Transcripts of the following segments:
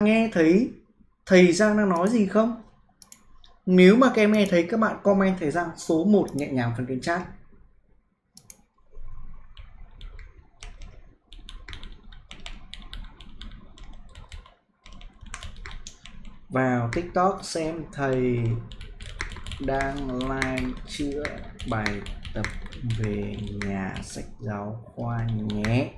nghe thấy thầy Giang đang nói gì không? Nếu mà các em nghe thấy, các bạn comment thầy Giang số 1 nhẹ nhàng phần kênh chat. Vào TikTok xem thầy đang live chữa bài tập về nhà sách giáo khoa nhé.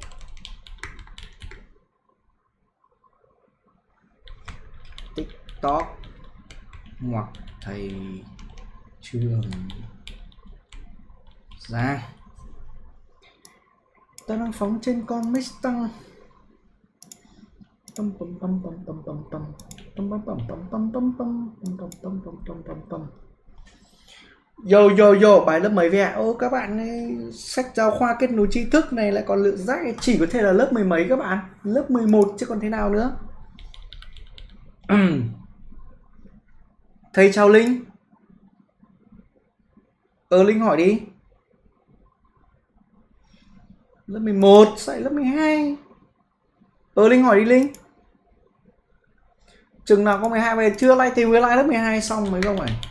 TikTok hoặc thầy Trường Giang. Ta đang phóng trên con Mustang. Yo, bài lớp mấy vậy ạ? Ô các bạn ấy, sách giáo khoa kết nối tri thức này lại còn lượng rác, chỉ có thể là lớp 10 mấy các bạn, lớp 11 chứ còn thế nào nữa. Thầy chào Linh. Linh hỏi đi. Lớp 11, sao lớp 12? Linh hỏi đi Linh. Chừng nào có 12 về chưa lại tìm lại lớp 12 xong mới không phải.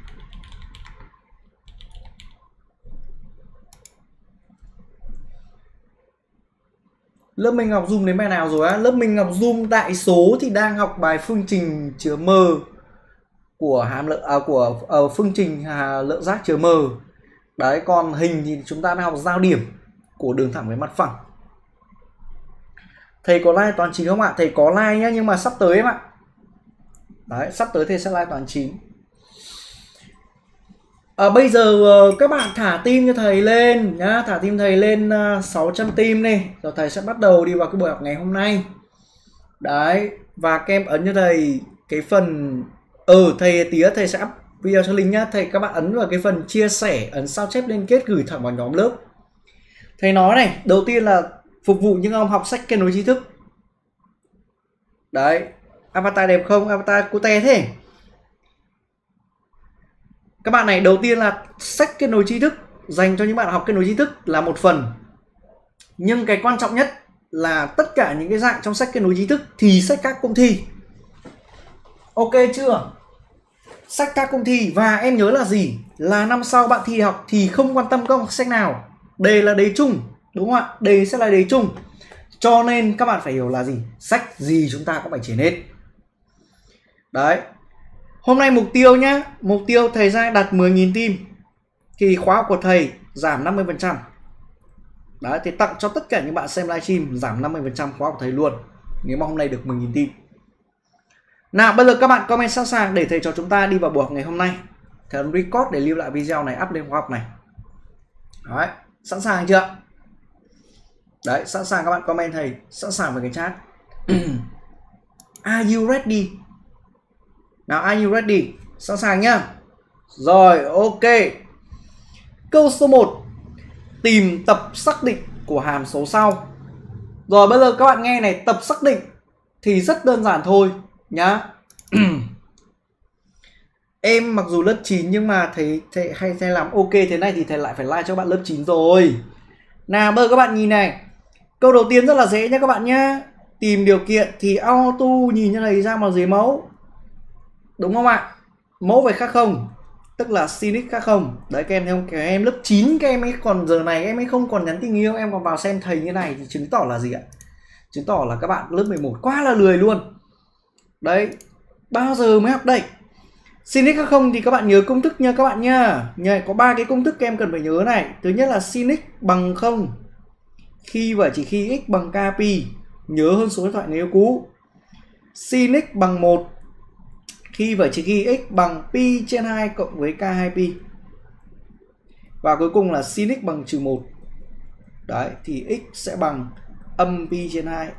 Lớp mình học Zoom đến bài nào rồi á? Lớp mình học Zoom đại số thì đang học bài phương trình chứa m của hàm lượng của phương trình lượng giác chứa m. Đấy, còn hình thì chúng ta đang học giao điểm của đường thẳng với mặt phẳng. Thầy có like toán 9 không ạ? Thầy có like nhá, nhưng mà sắp tới em ạ. Đấy, sắp tới thầy sẽ like toán 9. Bây giờ các bạn thả tim cho thầy lên nhá, thả tim thầy lên 600 tim đi, rồi thầy sẽ bắt đầu đi vào cái buổi học ngày hôm nay. Đấy, và các em ấn cho thầy cái phần thầy tí thầy sẽ up video cho Linh nhá. Thầy các bạn ấn vào cái phần chia sẻ, ấn sao chép liên kết gửi thẳng vào nhóm lớp. Thầy nói này, đầu tiên là phục vụ những ông học sách kết nối tri thức. Đấy, avatar đẹp không? Avatar cute thế. Các bạn này, đầu tiên là sách kết nối tri thức dành cho những bạn học kết nối tri thức là một phần. Nhưng cái quan trọng nhất là tất cả những cái dạng trong sách kết nối tri thức thì sách các cũng thi. Ok chưa? Sách các cũng thi, và em nhớ là gì? Là năm sau bạn thi học thì không quan tâm các sách nào. Đề là đề chung, đúng không ạ? Đề sẽ là đề chung. Cho nên các bạn phải hiểu là gì? Sách gì chúng ta cũng phải triển hết. Đấy. Hôm nay mục tiêu nhá, mục tiêu thầy Giang đặt 10.000 tim thì khóa học của thầy giảm 50%. Đấy, thì tặng cho tất cả những bạn xem livestream giảm 50% khóa học của thầy luôn, nếu mà hôm nay được 10.000 tim. Nào, bây giờ các bạn comment sẵn sàng để thầy cho chúng ta đi vào buổi học ngày hôm nay. Thầy ấn record để lưu lại video này, up lên khóa học này. Đấy, sẵn sàng chưa? Đấy, sẵn sàng các bạn comment thầy, sẵn sàng với cái chat. Are you ready? Nào, are you ready? Sẵn sàng nhá. Rồi, ok. Câu số 1. Tìm tập xác định của hàm số sau. Rồi, bây giờ các bạn nghe này, tập xác định thì rất đơn giản thôi nhá. Em mặc dù lớp 9 nhưng mà thầy hay làm ok thế này thì thầy lại phải like cho bạn lớp 9 rồi. Nào, bây giờ các bạn nhìn này. Câu đầu tiên rất là dễ nhá các bạn nhá. Tìm điều kiện thì auto nhìn như này ra vào dưới mẫu. Đúng không ạ? Mẫu phải khác không? Tức là sin x khác không? Đấy, các em thấy không? Các em lớp 9 các em ấy còn giờ này em ấy không còn nhắn tình yêu, em còn vào xem thầy như này thì chứng tỏ là gì ạ? Chứng tỏ là các bạn lớp 11 quá là lười luôn. Đấy, bao giờ mới học đây? Sin x khác không thì các bạn nhớ công thức nha các bạn nha. Có 3 cái công thức các em cần phải nhớ này. Thứ nhất là sin x bằng 0 khi và chỉ khi x bằng k pi. Nhớ hơn số điện thoại người yêu cũ. Sin x bằng 1 khi và chỉ khi x bằng pi trên 2 cộng với k2 pi. Và cuối cùng là sin x bằng trừ 1. Đấy, thì x sẽ bằng âm pi trên 2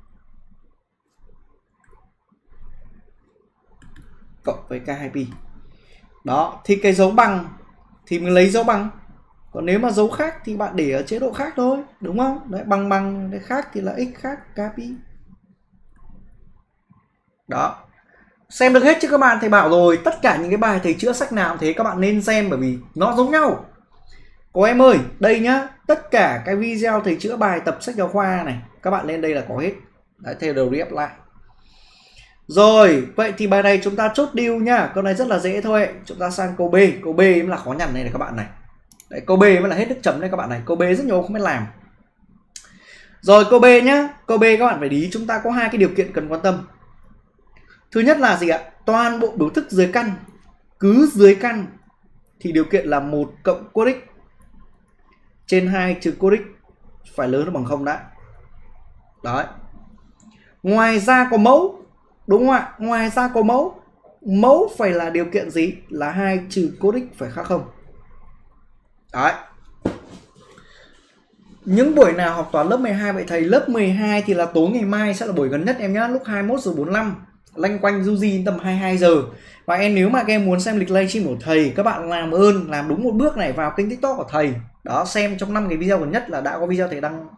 cộng với k2 pi. Đó, thì cái dấu bằng thì mình lấy dấu bằng. Còn nếu mà dấu khác thì bạn để ở chế độ khác thôi, đúng không? Đấy, bằng cái khác thì là x khác k pi. Đó. Xem được hết chứ các bạn, thầy bảo rồi, tất cả những cái bài thầy chữa sách nào thế các bạn nên xem bởi vì nó giống nhau. Có em ơi, đây nhá, tất cả cái video thầy chữa bài tập sách giáo khoa này, các bạn lên đây là có hết. Đấy, thầy đều re-up lại. Rồi, vậy thì bài này chúng ta chốt deal nhá. Câu này rất là dễ thôi. Chúng ta sang câu B. Câu B mới là khó nhằn này các bạn này. Đấy, câu B mới là hết nước chấm đây các bạn này. Câu B rất nhiều không biết làm. Rồi câu B nhá. Câu B các bạn phải ý chúng ta có hai cái điều kiện cần quan tâm. Thứ nhất là gì ạ? Toàn bộ biểu thức dưới căn, cứ dưới căn thì điều kiện là 1 cộng cos x trên 2 trừ cos x phải lớn hơn bằng 0 đã. Đấy. Ngoài ra có mẫu, đúng không ạ? Ngoài ra có mẫu. Mẫu phải là điều kiện gì? Là 2 trừ cos x phải khác 0. Đấy. Những buổi nào học toán lớp 12 vậy thầy? Lớp 12 thì là tối ngày mai sẽ là buổi gần nhất em nhá, lúc 21h45, lanh quanh du di tầm 22 giờ. Và em nếu mà các em muốn xem lịch livestream của thầy, các bạn làm ơn làm đúng một bước này, vào kênh TikTok của thầy. Đó, xem trong 5 cái video gần nhất là đã có video thầy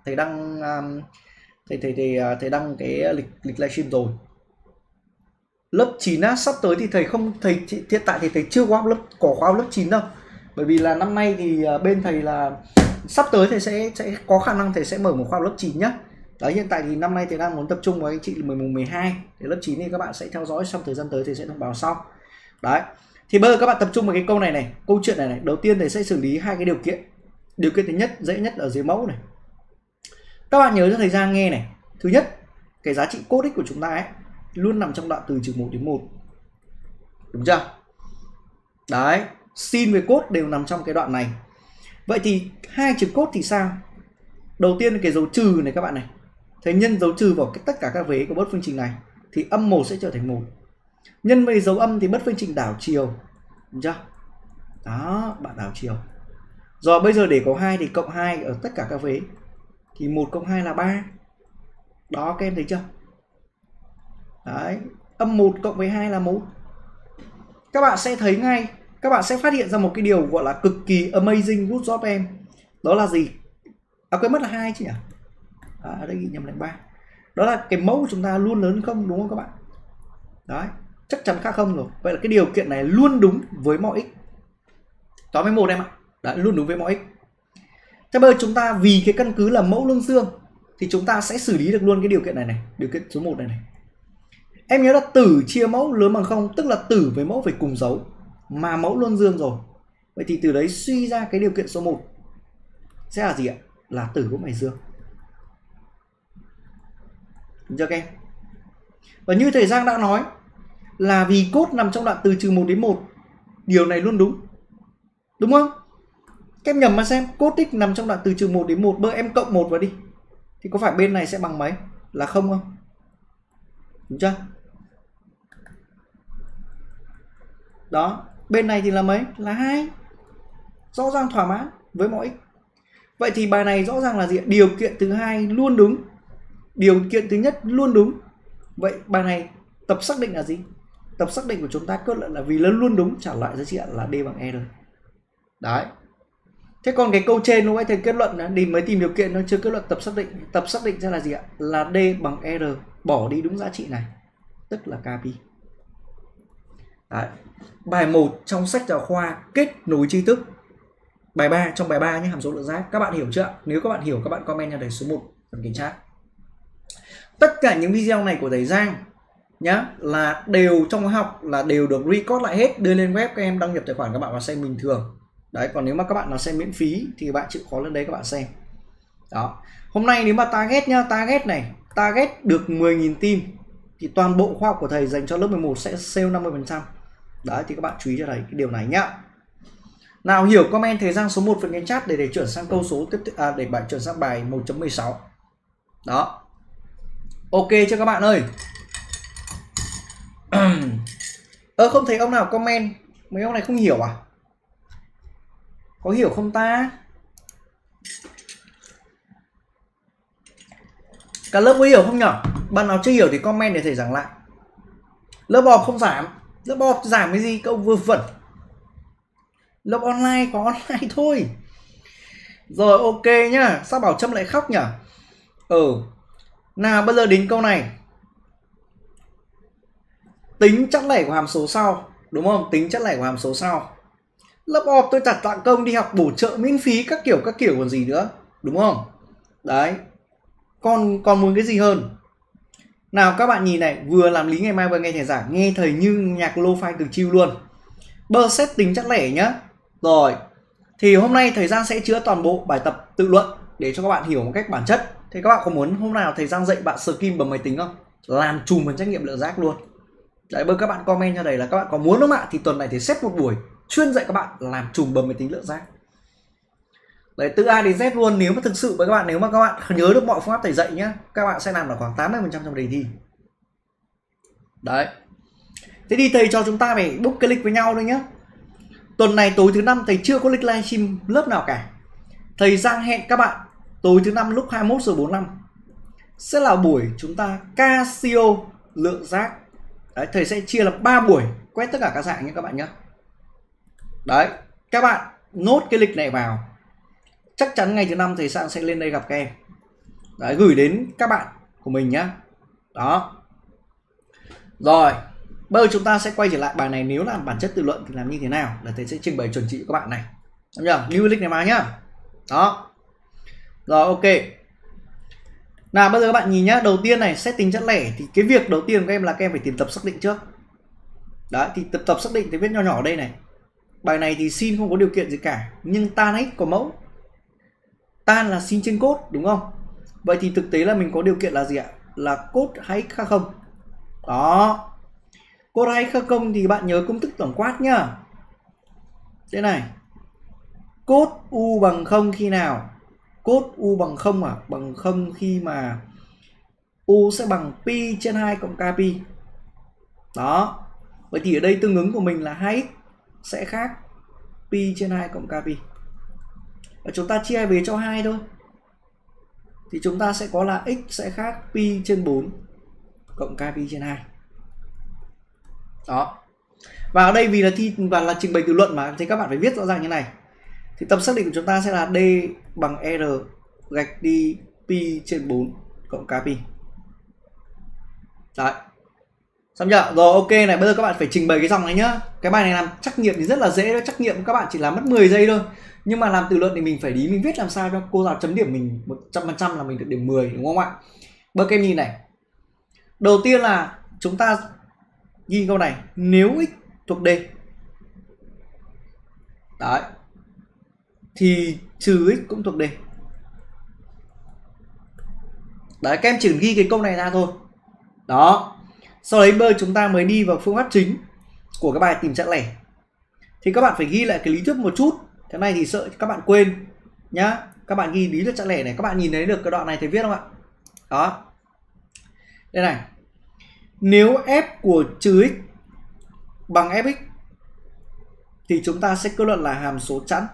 đăng cái lịch livestream rồi. Lớp 9 á, sắp tới thì thầy hiện tại thì thầy chưa có khóa lớp 9 đâu. Bởi vì là năm nay thì bên thầy là sắp tới thầy sẽ có khả năng thầy sẽ mở một khóa lớp 9 nhá. Đấy, hiện tại thì năm nay thầy đang muốn tập trung với anh chị 11-12. Thì lớp 9 thì các bạn sẽ theo dõi, trong thời gian tới thầy sẽ thông báo sau. Đấy. Thì bây giờ các bạn tập trung vào cái câu này này, câu chuyện này này. Đầu tiên thầy sẽ xử lý hai cái điều kiện. Điều kiện thứ nhất, dễ nhất ở dưới mẫu này. Các bạn nhớ cho thầy Giang nghe này. Thứ nhất, cái giá trị cos x của chúng ta ấy luôn nằm trong đoạn từ trừ 1 đến 1. Đúng chưa? Đấy, sin với cos đều nằm trong cái đoạn này. Vậy thì 2 trừ cos thì sao? Đầu tiên cái dấu trừ này các bạn này. Thầy nhân dấu trừ vào tất cả các vế của bất phương trình này thì âm 1 sẽ trở thành 1. Nhân với dấu âm thì bất phương trình đảo chiều. Đúng chưa? Đó, bạn đảo chiều. Rồi bây giờ để có 2 thì cộng 2 ở tất cả các vế. Thì 1 cộng 2 là 3. Đó, các em thấy chưa? Đấy, âm 1 cộng với 2 là 1. Các bạn sẽ thấy ngay, các bạn sẽ phát hiện ra một cái điều gọi là cực kỳ amazing good job em. Đó là gì? Quên mất là 2 chứ nhỉ? Ở đây nhầm lại 3. Đó là cái mẫu của chúng ta luôn lớn không, đúng không các bạn? Đấy, chắc chắn khác không rồi. Vậy là cái điều kiện này luôn đúng với mọi x. Toán 11 em ạ. Đấy, luôn đúng với mọi x. Thế bây giờ chúng ta vì cái căn cứ là mẫu lương dương thì chúng ta sẽ xử lý được luôn cái điều kiện này này, điều kiện số 1 này này. Em nhớ là tử chia mẫu lớn bằng 0, tức là tử với mẫu phải cùng dấu mà mẫu luôn dương rồi. Vậy thì từ đấy suy ra cái điều kiện số 1 sẽ là gì ạ? Là tử cũng phải dương. Đúng chưa các em? Và như thầy Giang đã nói là vì cos nằm trong đoạn từ trừ 1 đến 1, điều này luôn đúng. Đúng không? Các em nhầm mà xem, cos x nằm trong đoạn từ trừ 1 đến 1, bơ em cộng 1 vào đi. Thì có phải bên này sẽ bằng mấy? Là 0 không? Đúng chưa? Đó, bên này thì là mấy? Là 2. Rõ ràng thỏa mãn với mọi x. Vậy thì bài này rõ ràng là gì? Điều kiện thứ hai luôn đúng. Điều kiện thứ nhất luôn đúng. Vậy bài này tập xác định là gì? Tập xác định của chúng ta kết luận là vì nó luôn đúng, trả lại giá trị là D bằng E rồi. Đấy. Thế còn cái câu trên lúc ấy thầy kết luận đi mới tìm điều kiện, nó chưa kết luận tập xác định. Tập xác định ra là gì ạ? Là D bằng R, bỏ đi đúng giá trị này, tức là KP. Đấy. Bài 1 trong sách giáo khoa kết nối tri thức. Bài 3 trong bài 3 nhé, hàm số lượng giác. Các bạn hiểu chưa? Nếu các bạn hiểu các bạn comment cho thầy số 1 phần kênh chat. Tất cả những video này của thầy Giang nhá là đều trong học là đều được record lại hết, đưa lên web, các em đăng nhập tài khoản các bạn vào xem bình thường. Đấy, còn nếu mà các bạn nào xem miễn phí thì bạn chịu khó lên đấy các bạn xem. Đó. Hôm nay nếu mà target nhá, target được 10.000 team thì toàn bộ khoa học của thầy dành cho lớp 11 sẽ sale 50%. Đấy thì các bạn chú ý cho thầy cái điều này nhá. Nào hiểu comment thầy Giang số 1 phần kênh chat để chuyển sang câu số tiếp để bạn chuyển sang bài 1.16. Đó. Ok chưa các bạn ơi? Không thấy ông nào comment, mấy ông này không hiểu à? Có hiểu không ta? Cả lớp có hiểu không nhở? Bạn nào chưa hiểu thì comment để thầy giảng lại. Lớp họp không giảm. Lớp họp giảm cái gì cậu vừa vẩn. Lớp online có online thôi. Rồi ok nhá. Sao bảo Trâm lại khóc nhở? Nào bây giờ đến câu này. Tính chất lẻ của hàm số sau. Đúng không? Tính chất lẻ của hàm số sau. Lớp họp tôi đặt tặng công đi học bổ trợ miễn phí các kiểu còn gì nữa. Đúng không? Đấy. Còn muốn cái gì hơn? Nào các bạn nhìn này, vừa làm lý ngày mai vừa nghe thầy giảng, nghe thầy như nhạc lo-fi cực chill luôn. Bơ xét tính chất lẻ nhá. Rồi, thì hôm nay thầy Giang sẽ chữa toàn bộ bài tập tự luận để cho các bạn hiểu một cách bản chất. Thế các bạn có muốn hôm nào thầy Giang dạy bạn skim bấm máy tính không? Làm chùm phần trắc nghiệm lượng giác luôn. Đấy, bởi các bạn comment cho thầy là các bạn có muốn không ạ? Thì tuần này thầy xếp một buổi chuyên dạy các bạn làm chùm bấm máy tính lượng giác. Đấy, từ A đến Z luôn. Nếu mà thực sự với các bạn, nếu mà các bạn nhớ được mọi phương pháp thầy dạy nhá, các bạn sẽ làm được khoảng 80% trong đề thi. Đấy. Thế thì thầy cho chúng ta phải book cái lịch với nhau thôi nhá. Tuần này tối thứ năm thầy chưa có lịch livestream lớp nào cả. Thầy Giang hẹn các bạn tối thứ năm lúc 21h45 sẽ là buổi chúng ta Casio lượng giác. Đấy, thầy sẽ chia làm 3 buổi quét tất cả các dạng nhé các bạn nhé. Đấy, các bạn nốt cái lịch này vào. Chắc chắn ngày thứ năm thầy Giang sẽ lên đây gặp các em. Đấy, gửi đến các bạn của mình nhá. Đó. Rồi, bây giờ chúng ta sẽ quay trở lại bài này. Nếu làm bản chất tự luận thì làm như thế nào là thầy sẽ trình bày chuẩn chỉ cho các bạn này. Đúng chưa? Lưu lịch này vào nhá. Đó. Rồi, ok. Nào bây giờ các bạn nhìn nhá. Đầu tiên này, xét tính chất lẻ. Thì cái việc đầu tiên của các em là các em phải tìm tập xác định trước. Đấy, thì tập xác định thì viết nho nhỏ ở đây này. Bài này thì sin không có điều kiện gì cả, nhưng tan x có mẫu. Tan là sin trên cốt, đúng không? Vậy thì thực tế là mình có điều kiện là gì ạ? Là cốt 2x khác 0. Đó. Cốt 2x khác 0 thì bạn nhớ công thức tổng quát nhá. Thế này. Cốt u bằng 0 khi nào? Cốt u bằng 0 à? Bằng 0 khi mà u sẽ bằng pi trên 2 cộng k pi. Đó. Vậy thì ở đây tương ứng của mình là 2x sẽ khác pi trên 2 cộng k pi. Và chúng ta chia về cho 2 thôi. Thì chúng ta sẽ có là x sẽ khác pi trên 4 cộng k pi trên 2. Đó. Và ở đây vì là thi và là trình bày tự luận mà, thì các bạn phải viết rõ ràng như này. Thì tập xác định của chúng ta sẽ là d bằng r gạch đi pi trên 4 cộng k pi. Đấy. Xong chưa? Rồi, ok này, bây giờ các bạn phải trình bày cái dòng này nhá. Cái bài này làm trắc nghiệm thì rất là dễ thôi, trắc nghiệm các bạn chỉ làm mất 10 giây thôi. Nhưng mà làm tự luận thì mình phải mình viết làm sao cho cô giáo chấm điểm mình 100% là mình được điểm 10, đúng không ạ? Bây giờ các em nhìn này. Đầu tiên là chúng ta ghi câu này, nếu x thuộc D. Đấy. Thì trừ x cũng thuộc D. Đấy, các em chỉ ghi cái câu này ra thôi. Đó. Sau đấy bây giờ chúng ta mới đi vào phương pháp chính của cái bài tìm chẵn lẻ. Thì các bạn phải ghi lại cái lý thuyết một chút. Cái này thì sợ các bạn quên nhá. Các bạn ghi lý thuyết chẵn lẻ này, các bạn nhìn thấy được cái đoạn này thầy viết không ạ? Đó. Đây này. Nếu f của trừ x bằng fx thì chúng ta sẽ kết luận là hàm số chẵn.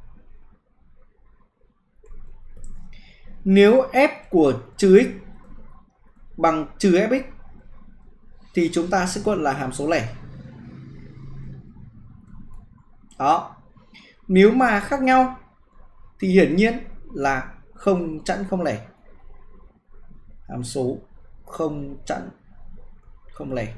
Nếu f của trừ x bằng trừ fx thì chúng ta sẽ kết luận là hàm số lẻ. Đó. Nếu mà khác nhau thì hiển nhiên là không chẵn không lẻ. Hàm số không chẵn không lẻ.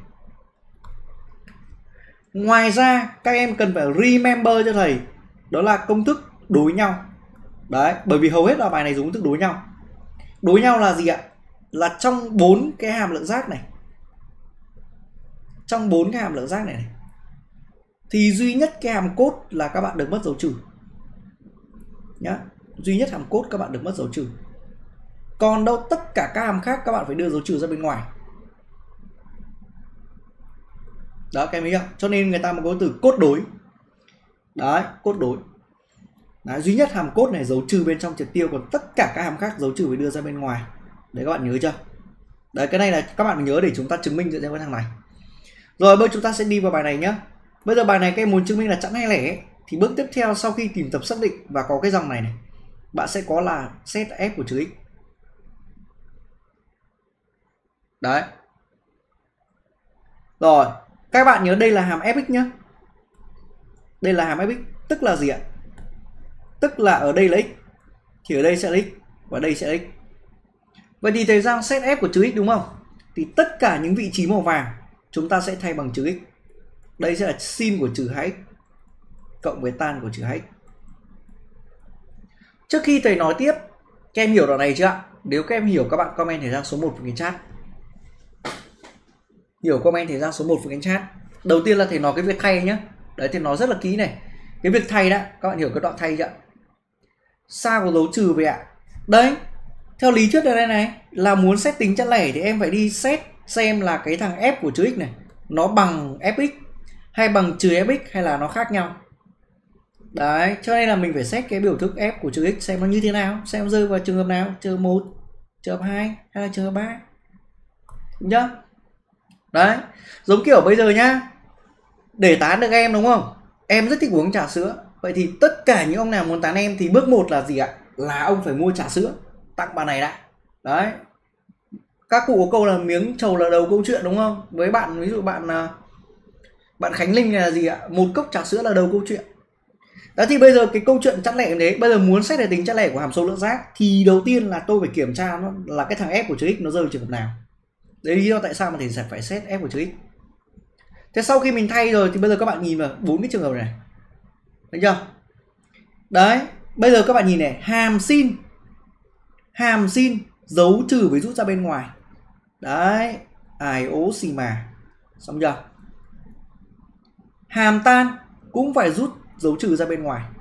Ngoài ra các em cần phải remember cho thầy, đó là công thức đối nhau. Đấy, bởi vì hầu hết là bài này dùng công thức đối nhau. Đối nhau là gì ạ? Là trong 4 cái hàm lượng giác này. Trong 4 cái hàm lượng giác này thì duy nhất cái hàm cốt là các bạn được mất dấu trừ. Nhá, duy nhất hàm cốt các bạn được mất dấu trừ. Còn đâu tất cả các hàm khác các bạn phải đưa dấu trừ ra bên ngoài. Đó, các em thấy không? Cho nên người ta mới có từ cốt đối. Đấy, cốt đối. Đấy, duy nhất hàm cốt này dấu trừ bên trong triệt tiêu, còn tất cả các hàm khác dấu trừ phải đưa ra bên ngoài. Đấy, các bạn nhớ chưa? Đấy, cái này là các bạn nhớ để chúng ta chứng minh dựa trên cái thằng này. Rồi bây giờ chúng ta sẽ đi vào bài này nhé. Bây giờ bài này các em muốn chứng minh là chẵn hay lẻ thì bước tiếp theo sau khi tìm tập xác định và có cái dòng này này, bạn sẽ có là set f của trừ x. Đấy. Rồi, các bạn nhớ đây là hàm fx nhá. Đây là hàm fx, tức là gì ạ? Tức là ở đây là x thì ở đây sẽ là x và đây sẽ là x. Vậy thì thầy Giang set f của trừ x đúng không? Thì tất cả những vị trí màu vàng chúng ta sẽ thay bằng trừ x. Đây sẽ là sin của trừ 2x cộng với tan của trừ 2x. Trước khi thầy nói tiếp, các em hiểu đoạn này chưa ạ? Nếu các em hiểu các bạn comment thầy Giang số 1 vào cái chat. Hiểu comment thời gian số 1 với cánh chat. Đầu tiên là thầy nói cái việc thay nhá. Đấy, thầy nói rất là kỹ này. Cái việc thay đó, các bạn hiểu cái đoạn thay chưa? Sao có dấu trừ vậy ạ? Đấy, theo lý thuyết ở đây này là muốn set tính chẵn lẻ thì em phải đi set xem là cái thằng f của chữ x này nó bằng fx hay bằng trừ fx hay là nó khác nhau. Đấy, cho nên là mình phải set cái biểu thức f của chữ x xem nó như thế nào, xem rơi vào trường hợp nào, trường hợp 1, trường hợp 2 hay là trường hợp 3. Đúng chưa? Đấy, giống kiểu bây giờ nhá, để tán được em đúng không? Em rất thích uống trà sữa. Vậy thì tất cả những ông nào muốn tán em thì bước 1 là gì ạ? Là ông phải mua trà sữa tặng bà này đã. Đấy. Các cụ có câu là miếng trầu là đầu câu chuyện đúng không? Với bạn, ví dụ bạn Khánh Linh này là gì ạ? Một cốc trà sữa là đầu câu chuyện. Đó thì bây giờ cái câu chuyện chẵn lẻ đấy, bây giờ muốn xét về tính chẵn lẻ của hàm số lượng giác thì đầu tiên là tôi phải kiểm tra nó là cái thằng f của chữ x nó rơi vào trường hợp nào. Đấy lý do tại sao mà thầy sẽ phải xét f của chữ x. Thế sau khi mình thay rồi thì bây giờ các bạn nhìn vào 4 cái trường hợp này. Thấy chưa? Đấy, bây giờ các bạn nhìn này, hàm sin dấu trừ với rút ra bên ngoài. Đấy, ai ố xì mà. Xong chưa? Hàm tan cũng phải rút dấu trừ ra bên ngoài.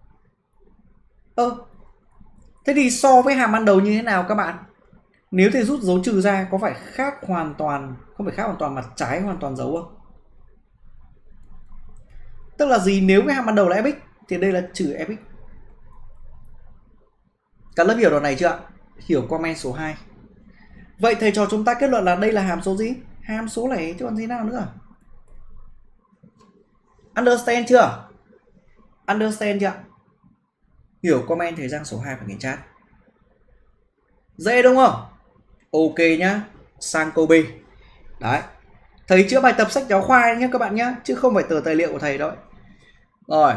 Thế thì so với hàm ban đầu như thế nào các bạn? Nếu thầy rút dấu trừ ra có phải khác hoàn toàn, không phải khác hoàn toàn mà trái hoàn toàn dấu không? Tức là gì? Nếu cái hàm ban đầu là fx thì đây là trừ fx. Cả lớp hiểu đoạn này chưa ạ? Hiểu comment số 2. Vậy thầy trò chúng ta kết luận là đây là hàm số gì? Hàm số lẻ chứ còn gì nào nữa. Understand chưa? Understand chưa? Hiểu comment thời gian số 2 vào cái chat. Dễ đúng không? Ok nhá. Sang câu B. Đấy. Thầy chữa bài tập sách giáo khoa nhé các bạn nhé, chứ không phải tờ tài liệu của thầy đâu. Rồi.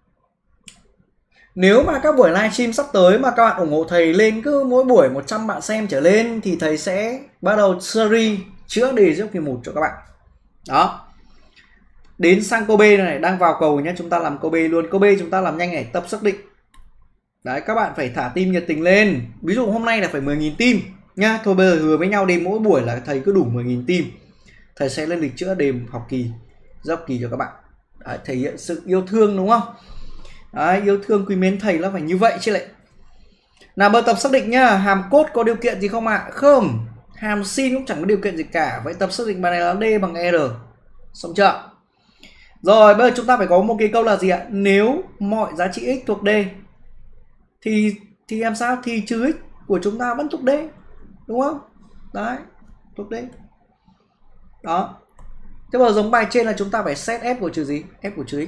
Nếu mà các buổi livestream sắp tới mà các bạn ủng hộ thầy lên cứ mỗi buổi 100 bạn xem trở lên thì thầy sẽ bắt đầu series chữa đề dốc kỳ 1 cho các bạn. Đó. Đến sang câu B này, đang vào cầu nhé, chúng ta làm câu B luôn. Câu B chúng ta làm nhanh này, tập xác định. Đấy, các bạn phải thả tim nhiệt tình lên. Ví dụ hôm nay là phải 10.000 tim nha. Thôi bây giờ hứa với nhau đêm mỗi buổi là thầy cứ đủ 10.000 tim. Thầy sẽ lên lịch chữa đêm học kỳ, dốc kỳ cho các bạn. Đấy, thể hiện sự yêu thương đúng không? Đấy, yêu thương quý mến thầy là phải như vậy chứ lại. Nào bài tập xác định nhá, hàm cốt có điều kiện gì không ạ? Không, hàm sin cũng chẳng có điều kiện gì cả. Vậy tập xác định bài này là D bằng R. Xong chưa? Rồi bây giờ chúng ta phải có một cái câu là gì ạ? Nếu mọi giá trị x thuộc D thì làm sao? Thì trừ x của chúng ta vẫn thuộc D, đúng không? Đấy, thuộc D. Đó. Thế bây giờ giống bài trên là chúng ta phải set f của trừ gì? F của trừ x.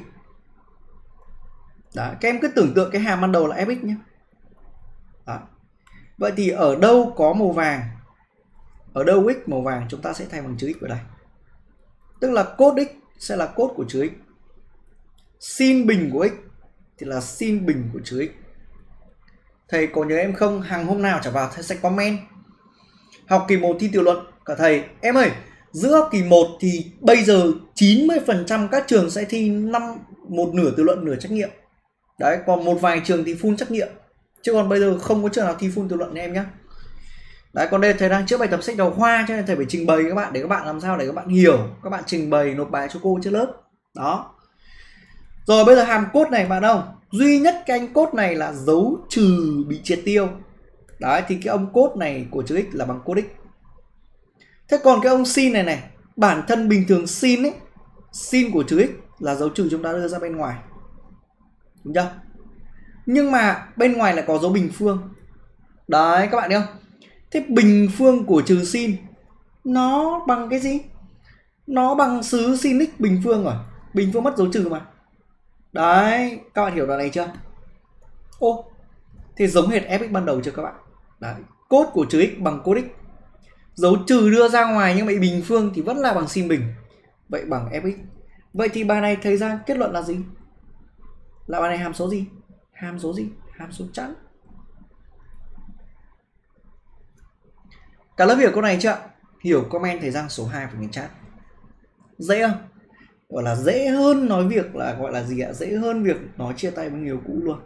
Đó, các em cứ tưởng tượng cái hàm ban đầu là fx nhé. Đó. Vậy thì ở đâu có màu vàng, ở đâu x màu vàng chúng ta sẽ thay bằng chữ x vào đây. Tức là cốt x sẽ là cốt của chữ x. Sin bình của x thì là sin bình của chữ x. Thầy có nhớ em không? Hàng hôm nào trả vào thầy sẽ comment. Học kỳ 1 thi tự luận cả thầy. Em ơi, giữa học kỳ 1 thì bây giờ 90% các trường sẽ thi một nửa tự luận nửa trắc nghiệm. Đấy, còn một vài trường thì full trắc nghiệm. Chứ còn bây giờ không có trường nào thi full tự luận nha em nhé. Đấy, còn đây thầy đang chữa bài tập sách giáo khoa cho nên thầy phải trình bày các bạn để các bạn làm sao để các bạn hiểu, các bạn trình bày nộp bài cho cô trên lớp. Đó. Rồi bây giờ hàm cốt này bạn không? Duy nhất cái anh cốt này là dấu trừ bị triệt tiêu. Đấy thì cái ông cốt này của chữ x là bằng cốt x. Thế còn cái ông sin này này, bản thân bình thường sin ấy, sin của chữ x là dấu trừ chúng ta đưa ra bên ngoài. Đúng chưa? Nhưng mà bên ngoài lại có dấu bình phương. Đấy các bạn thấy không? Thế bình phương của trừ sin nó bằng cái gì? Nó bằng xứ sin x bình phương rồi. Bình phương mất dấu trừ mà. Đấy, các bạn hiểu đoạn này chưa? Ô, thì giống hệt fx ban đầu chưa các bạn? Đấy, cốt của trừ x bằng cốt x. Dấu trừ đưa ra ngoài nhưng mà bình phương thì vẫn là bằng sin bình. Vậy bằng fx. Vậy thì bài này thầy ra kết luận là gì? Là bài này hàm số gì? Hàm số gì? Hàm số chẵn. Cả lớp hiểu câu này chưa? Hiểu comment thời gian số 2 vào cái chat. Dễ không? Gọi là dễ hơn nói việc là gọi là gì ạ? Dễ hơn việc nói chia tay với người yêu cũ luôn.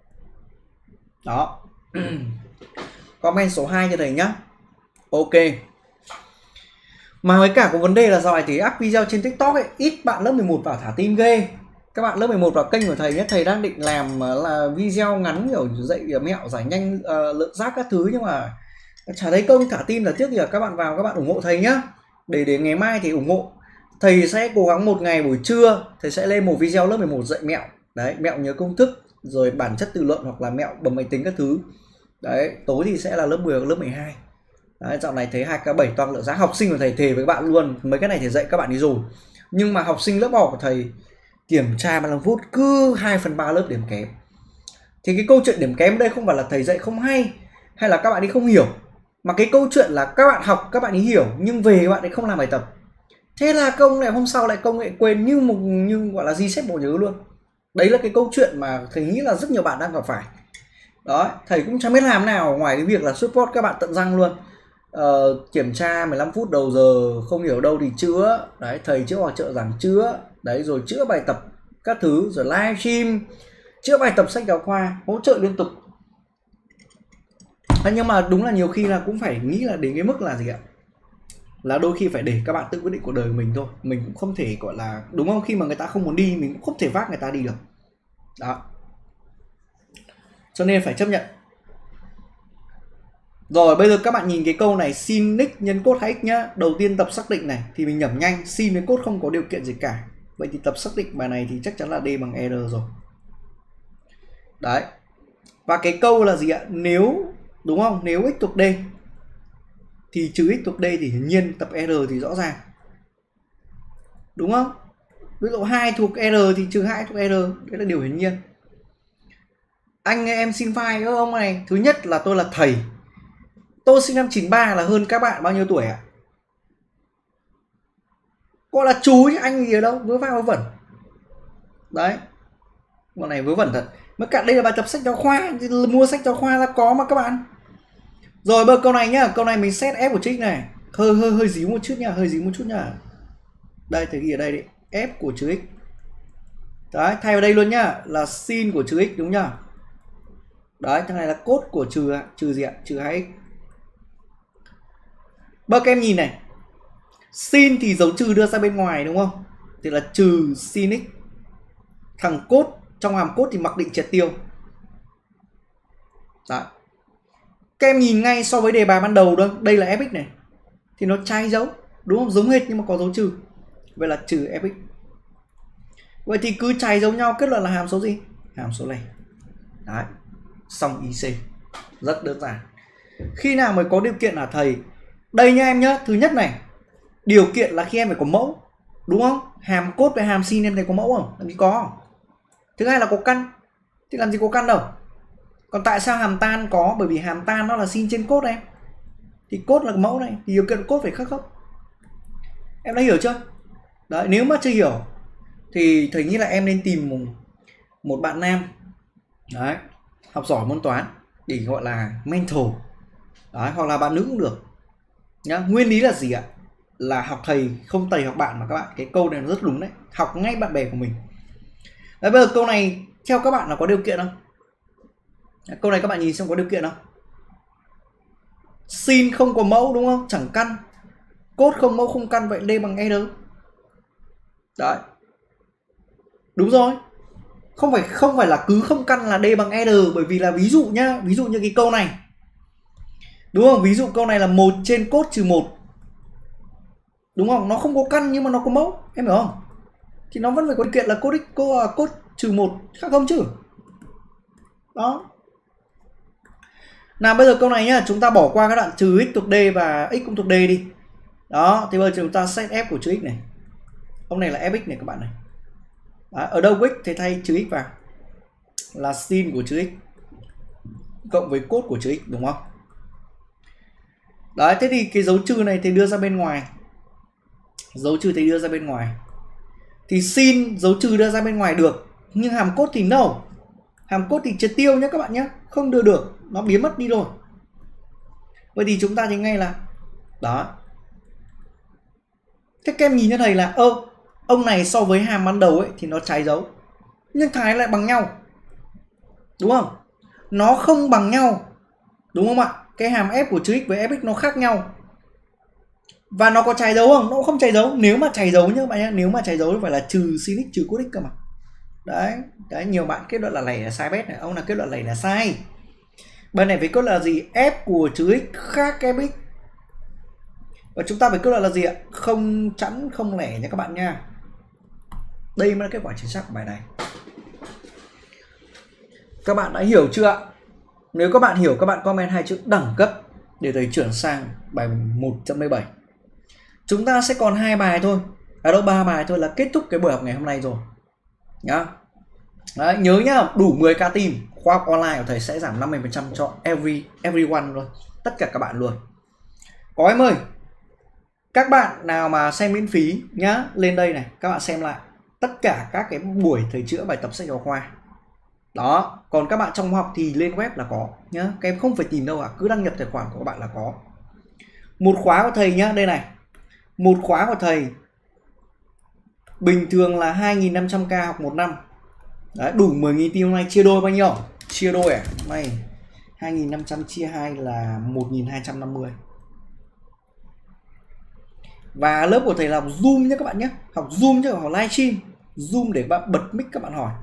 Đó. Comment số 2 cho thầy nhá. Ok. Mà với cả có vấn đề là dạo này thì up video trên TikTok ấy, ít bạn lớp 11 vào thả tim ghê. Các bạn lớp 11 vào kênh của thầy nhé, thầy đang định làm là video ngắn kiểu dạy mẹo giải nhanh lượng giác các thứ, nhưng mà chả thấy công thả tim là tiếc. Giờ các bạn vào các bạn ủng hộ thầy nhá, để ngày mai thì ủng hộ thầy. Sẽ cố gắng một ngày buổi trưa thầy sẽ lên một video lớp 11 dạy mẹo đấy, mẹo nhớ công thức rồi bản chất tự luận hoặc là mẹo bấm máy tính các thứ đấy. Tối thì sẽ là lớp 10 và lớp 12 đấy. Dạo này thấy 2K7 toang lượng giác, học sinh của thầy thề với các bạn luôn, mấy cái này thầy dạy các bạn đi rồi, nhưng mà học sinh lớp học của thầy kiểm tra 15 phút cứ 2/3 lớp điểm kém. Thì cái câu chuyện điểm kém đây không phải là thầy dạy không hay hay là các bạn ấy không hiểu, mà cái câu chuyện là các bạn học các bạn ấy hiểu nhưng về các bạn ấy không làm bài tập. Thế là công này hôm sau lại công nghệ quên như gọi là reset bộ nhớ luôn. Đấy là cái câu chuyện mà thầy nghĩ là rất nhiều bạn đang gặp phải. Đó, thầy cũng chẳng biết làm nào ngoài cái việc là support các bạn tận răng luôn. Kiểm tra 15 phút đầu giờ không hiểu đâu thì chữa. Đấy, thầy chữa hoặc trợ giảng chữa. Đấy, rồi chữa bài tập các thứ, rồi live stream, chữa bài tập sách giáo khoa, hỗ trợ liên tục. Nhưng mà đúng là nhiều khi là cũng phải nghĩ là đến cái mức là gì ạ? Là đôi khi phải để các bạn tự quyết định cuộc đời của mình thôi. Mình cũng không thể gọi là, đúng không? Khi mà người ta không muốn đi mình cũng không thể vác người ta đi được. Đó. Cho nên phải chấp nhận. Rồi bây giờ các bạn nhìn cái câu này, sin nick nhân cốt 2x nhá. Đầu tiên tập xác định này thì mình nhẩm nhanh, sin với cốt không có điều kiện gì cả. Vậy thì tập xác định bài này thì chắc chắn là D bằng R rồi. Đấy. Và cái câu là gì ạ? Nếu, đúng không? Nếu x thuộc D thì trừ x thuộc D thì hiển nhiên tập R thì rõ ràng. Đúng không? Ví dụ 2 thuộc R thì trừ 2 thuộc R, đấy là điều hiển nhiên. Anh em xin file các ông này. Thứ nhất là tôi là thầy. Tôi sinh năm 93 là hơn các bạn bao nhiêu tuổi ạ? Gọi là chú chứ anh gì ở đâu, vớ va vớ vẩn. Đấy. Bọn này vớ vẩn thật. Mới cả đây là bài tập sách giáo khoa, mua sách giáo khoa ra có mà các bạn. Rồi bây giờ câu này nhá, câu này mình set f của trích này. Hơi díu một chút nha, hơi díu một chút nha. Đây thầy ghi ở đây đấy, f của trừ x. Đấy, thay vào đây luôn nhá, là sin của trừ x đúng nhá. Đấy, thằng này là cốt của trừ gì ạ? Trừ 2x. Các em nhìn này, sin thì dấu trừ đưa ra bên ngoài đúng không? Thì là trừ sin x. Thằng cốt trong hàm cốt thì mặc định triệt tiêu. Đó. Các em nhìn ngay so với đề bài ban đầu đó, đây là fx này thì nó trái dấu, đúng không? Giống hệt nhưng mà có dấu trừ. Vậy là trừ fx. Vậy thì cứ trái dấu nhau, kết luận là hàm số gì? Hàm số này. Đấy. Xong IC. Rất đơn giản. Khi nào mới có điều kiện là thầy? Đây nha em nhá, thứ nhất này, điều kiện là khi em phải có mẫu, đúng không? Hàm cốt với hàm sin em thấy có mẫu không? Làm gì có. Thứ hai là có căn. Thì làm gì có căn đâu. Còn tại sao hàm tan có? Bởi vì hàm tan nó là sin trên cốt em. Thì cốt là mẫu này, thì điều kiện cốt phải khắc gốc. Em đã hiểu chưa? Đấy, nếu mà chưa hiểu thì thầy nghĩ là em nên tìm một bạn nam đấy, học giỏi môn toán để gọi là mentor. Đấy, hoặc là bạn nữ cũng được. Nhá, nguyên lý là gì ạ? Là học thầy không thầy học bạn mà các bạn. Cái câu này nó rất đúng đấy. Học ngay bạn bè của mình. Đấy, bây giờ câu này theo các bạn là có điều kiện không? Câu này các bạn nhìn xem có điều kiện không? Sin không có mẫu đúng không? Chẳng căn. Cốt không mẫu không căn, vậy D bằng R. Đấy. Đúng rồi. Không phải là cứ không căn là D bằng R, bởi vì là ví dụ nhá, ví dụ như cái câu này. Đúng không? Ví dụ câu này là 1 trên cốt trừ 1. Đúng không? Nó không có căn nhưng mà nó có mẫu, em hiểu không? Thì nó vẫn phải có điều kiện là cốt trừ 1 khác không chứ. Đó. Nào bây giờ câu này nhá, chúng ta bỏ qua các đoạn trừ x thuộc D và x cũng thuộc D đi. Đó, thì bây giờ chúng ta set f của trừ x này. Ông này là fx này các bạn này. Đó, ở đâu x thì thay trừ x vào. Là sin của trừ x cộng với cốt của trừ x đúng không? Đấy, thế thì cái dấu trừ này thì đưa ra bên ngoài. Dấu trừ thì đưa ra bên ngoài. Thì sin dấu trừ đưa ra bên ngoài được, nhưng hàm cốt thì no. Hàm cốt thì triệt tiêu nhé các bạn nhé, không đưa được, nó biến mất đi rồi. Vậy thì chúng ta thấy ngay là đó. Thế các em nhìn cho thầy là ông này so với hàm ban đầu ấy thì nó trái dấu, nhưng thằng lại bằng nhau. Đúng không? Nó không bằng nhau. Đúng không ạ? Cái hàm f của chữ x với fx nó khác nhau. Và nó có trái dấu không? Nó cũng không trái dấu. Nếu mà trái dấu nhá các bạn nhé, nếu mà trái dấu thì phải là trừ sin x trừ cos x cơ mà. Đấy, nhiều bạn kết luận là này là sai bet này, ông là kết luận này là sai. Bên này phải kết luận là gì? F của trừ x khác f x. Và chúng ta phải kết luận là gì ạ? Không chẵn không lẻ nha các bạn nha. Đây mới là kết quả chính xác của bài này. Các bạn đã hiểu chưa ạ? Nếu các bạn hiểu, các bạn comment 2 chữ đẳng cấp để thầy chuyển sang bài 1.17. Chúng ta sẽ còn 2 bài thôi. Ở đâu 3 bài thôi là kết thúc cái buổi học ngày hôm nay rồi. Nhá. Đấy, nhớ nhá, đủ 10k team, khóa học online của thầy sẽ giảm 50% cho everyone luôn. Tất cả các bạn luôn. Có em ơi. Các bạn nào mà xem miễn phí nhá, lên đây này, các bạn xem lại tất cả các cái buổi thầy chữa bài tập sách giáo khoa. Đó, còn các bạn trong học thì lên web là có nhá, các em không phải tìm đâu cứ đăng nhập tài khoản của các bạn là có. Một khóa của thầy nhá, đây này. Một khóa của thầy bình thường là 2.500k học một năm. Đấy, đủ 10.000 team hôm nay chia đôi bao nhiêu? Chia đôi à? Hôm nay 2.500 chia 2 là 1.250. Và lớp của thầy là học Zoom nhé các bạn nhé. Học Zoom chứ không học livestream. Zoom để bạn bật mic các bạn hỏi.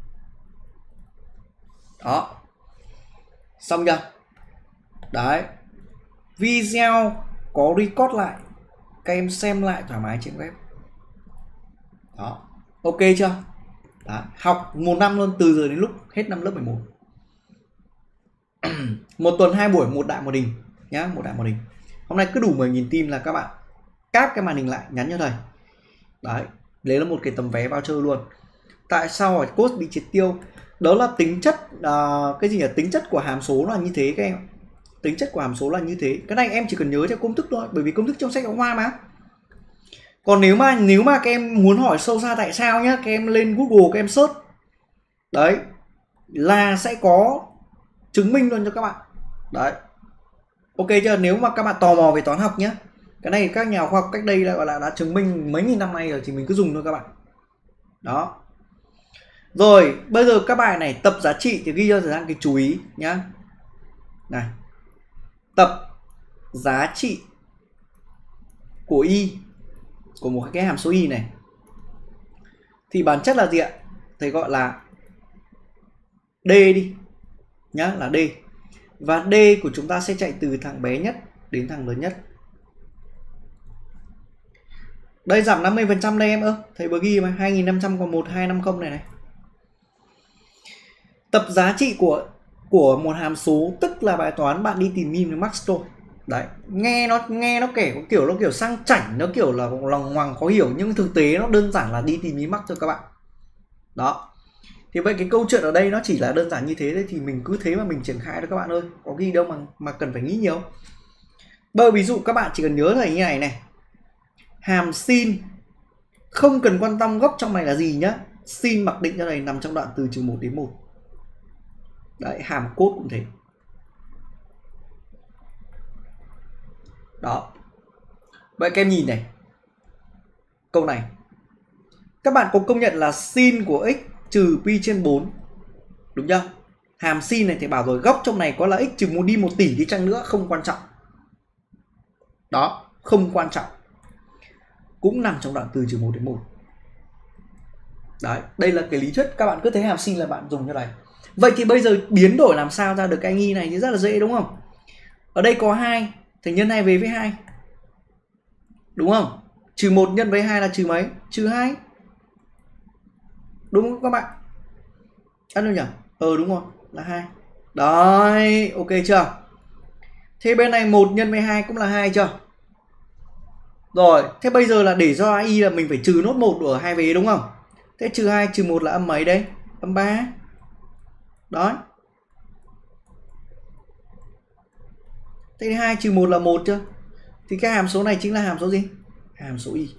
Đó. Xong chưa? Đấy. Video có record lại, các em xem lại thoải mái trên web. Đó. Ok chưa? Đó. Học 1 năm luôn, từ giờ đến lúc hết năm lớp 11. Một tuần 2 buổi, một đại một đình nhá, một đại một đình. Hôm nay cứ đủ 10.000 team là các bạn cáp cái màn hình lại nhắn cho thầy. Đấy, đấy là một cái tấm vé voucher luôn. Tại sao hỏi code bị triệt tiêu? Đó là tính chất cái gì nhỉ? Tính chất của hàm số là như thế các em. Tính chất của hàm số là như thế. Cái này em chỉ cần nhớ theo công thức thôi, bởi vì công thức trong sách giáo khoa mà. Còn nếu mà các em muốn hỏi sâu xa tại sao nhá, các em lên Google các em search. Đấy, là sẽ có chứng minh luôn cho các bạn. Đấy. Ok chưa? Nếu mà các bạn tò mò về toán học nhé, cái này các nhà khoa học cách đây là gọi là đã chứng minh mấy nghìn năm nay rồi, thì mình cứ dùng thôi các bạn. Đó. Rồi, bây giờ các bài này tập giá trị thì ghi cho thời gian cái chú ý nhá. Này. Tập giá trị của y, của một cái hàm số y này, thì bản chất là gì ạ? Thầy gọi là D đi nhá, là D. Và D của chúng ta sẽ chạy từ thằng bé nhất đến thằng lớn nhất. Đây giảm 50% đây em. Thầy vừa ghi mà 2.500 còn 1250 này này. Tập giá trị của một hàm số tức là bài toán bạn đi tìm min với max thôi. Đấy, nghe nó kiểu sang chảnh, nó kiểu là lòng ngoằng khó hiểu, nhưng thực tế nó đơn giản là đi tìm min max thôi các bạn. Đó. Thì vậy cái câu chuyện ở đây nó chỉ là đơn giản như thế thôi, thì mình cứ thế mà mình triển khai thôi các bạn ơi, có ghi đâu mà cần phải nghĩ nhiều. Bây giờ ví dụ các bạn chỉ cần nhớ thầy như này này. Hàm sin không cần quan tâm gốc trong này là gì nhá. Sin mặc định cho này nằm trong đoạn từ trừ 1 đến 1. Đấy, hàm cốt cũng thế. Đó. Vậy các em nhìn này. Câu này. Các bạn có công nhận là sin của x trừ pi trên 4. Đúng chưa? Hàm sin này thì bảo rồi, góc trong này có là x trừ một đi 1 tỷ đi chăng nữa không quan trọng. Đó, không quan trọng. Cũng nằm trong đoạn từ trừ 1 đến 1. Đấy, đây là cái lý thuyết, các bạn cứ thấy hàm sin là bạn dùng như này. Vậy thì bây giờ biến đổi làm sao ra được cái anh y này thì rất là dễ đúng không? Ở đây có 2, thì nhân 2 về với 2. Đúng không? Trừ 1 nhân với 2 là trừ mấy? Trừ 2. Đúng không các bạn? Ăn đâu nhỉ? Đúng rồi, là 2. Đấy, ok chưa? Thế bên này 1 nhân với 2 cũng là 2 chưa? Rồi, thế bây giờ là để cho y là mình phải trừ nốt 1 ở 2 vế đúng không? Thế trừ 2 trừ 1 là âm mấy đây? Âm 3. Đó. Thế thì 2 trừ 1 là 1 chưa? Thì cái hàm số này chính là hàm số gì? Hàm số y.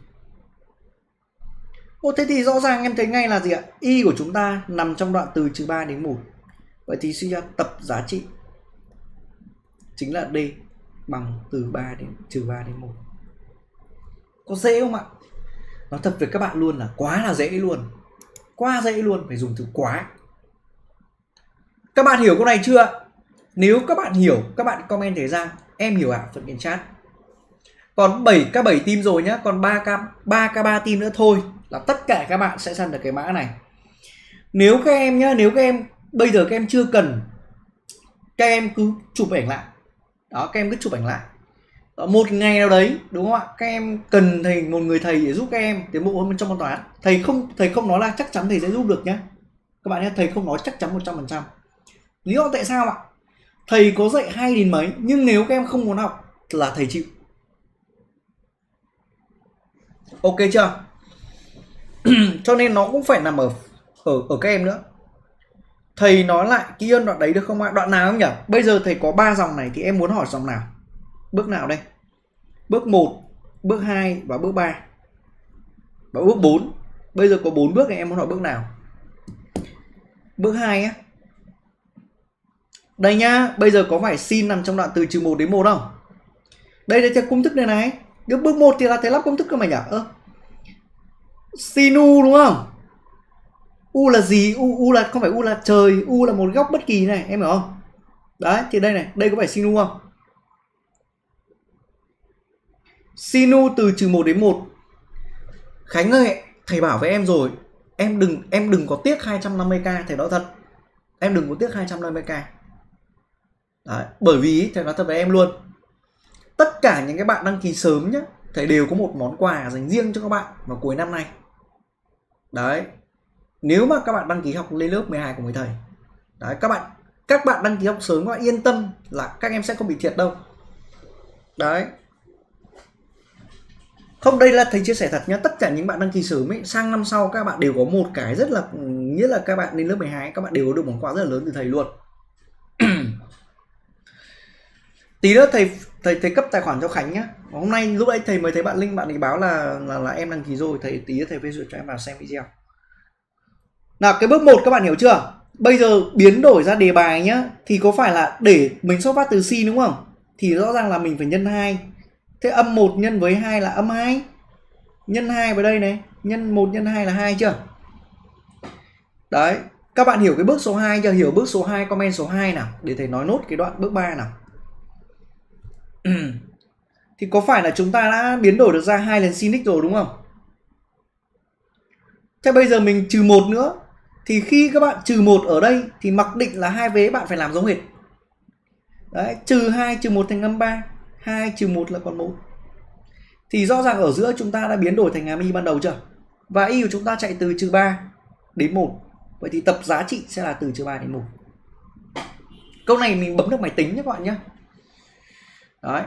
Thế thì rõ ràng em thấy ngay là gì ạ? Y của chúng ta nằm trong đoạn từ trừ 3 đến 1. Vậy thì suy ra tập giá trị chính là D bằng từ 3 đến trừ 3 đến 1. Có dễ không ạ? Nói thật với các bạn luôn là quá là dễ luôn. Quá dễ luôn, phải dùng từ quá. Các bạn hiểu câu này chưa? Nếu các bạn hiểu, các bạn comment thế ra em hiểu ạ, phần in chat. Còn các 7 team rồi nhá, còn 3 team nữa thôi là tất cả các bạn sẽ săn được cái mã này. Nếu các em nhá, nếu các em bây giờ các em chưa cần, các em cứ chụp ảnh lại. Đó, các em cứ chụp ảnh lại. Đó, một ngày nào đấy đúng không ạ? Các em cần một người thầy để giúp các em tiến bộ hơn trong môn toán. Thầy không nói là chắc chắn thầy sẽ giúp được nhá. Các bạn nhé, thầy không nói chắc chắn 100%. Lý do tại sao ạ? Thầy có dạy hay đến mấy, nhưng nếu các em không muốn học là thầy chịu. Ok chưa? Cho nên nó cũng phải nằm ở các em nữa. Thầy nói lại kỹ ơn đoạn đấy được không ạ? Đoạn nào không nhỉ? Bây giờ thầy có 3 dòng này thì em muốn hỏi dòng nào? Bước nào đây? Bước 1, bước 2 và bước 3. Và bước 4. Bây giờ có 4 bước này, em muốn hỏi bước nào? Bước 2 á. Đây nhá, bây giờ có phải sin nằm trong đoạn từ trừ 1 đến 1 không? Đây là công thức này này. Bước 1 thì là thầy lắp công thức cơ mà nhỉ? Sin u đúng không? U là gì? U là không phải u là trời, u là một góc bất kỳ này, em hiểu không? Đấy, thì đây này, đây có phải sin u không? Sin u từ trừ 1 đến 1. Khánh ơi, thầy bảo với em rồi, em đừng có tiếc 250k, thầy nói thật. Em đừng có tiếc 250k. Đấy, bởi vì thầy nói thật với em luôn, tất cả những cái bạn đăng ký sớm nhá, thầy đều có một món quà dành riêng cho các bạn vào cuối năm nay. Đấy, nếu mà các bạn đăng ký học lên lớp 12 của người thầy. Đấy, các bạn đăng ký học sớm, các bạn yên tâm là các em sẽ không bị thiệt đâu. Đấy. Không, đây là thầy chia sẻ thật nhá, tất cả những bạn đăng ký sớm ấy, sang năm sau các bạn đều có một cái rất là, nghĩa là các bạn lên lớp 12 các bạn đều có được món quà rất là lớn từ thầy luôn. Tí nữa thầy cấp tài khoản cho Khánh nhá. Hôm nay lúc đấy thầy mới thấy bạn Linh, bạn ấy báo là em đăng ký rồi, tí nữa thầy phê duyệt cho em vào xem video. Nào, cái bước 1 các bạn hiểu chưa? Bây giờ biến đổi ra đề bài nhá, thì có phải là để mình xuất phát từ sin đúng không? Thì rõ ràng là mình phải nhân 2. Thế âm 1 nhân với 2 là âm 2. Nhân 2 vào đây này, nhân 1 nhân 2 là 2 chưa? Đấy, các bạn hiểu cái bước số 2 chưa? Hiểu bước số 2, comment số 2 nào, để thầy nói nốt cái đoạn bước 3 nào. Thì có phải là chúng ta đã biến đổi được ra 2 lần sin x rồi đúng không? Thế bây giờ mình trừ 1 nữa. Thì khi các bạn trừ 1 ở đây thì mặc định là hai vế bạn phải làm giống hệt. Đấy, trừ 2 trừ 1 thành âm 3, 2 trừ 1 là còn 1. Thì rõ ràng ở giữa chúng ta đã biến đổi thành hàm y ban đầu chưa? Và y của chúng ta chạy từ trừ 3 đến 1. Vậy thì tập giá trị sẽ là từ trừ 3 đến 1. Câu này mình bấm được máy tính nhé các bạn nhé. Đấy.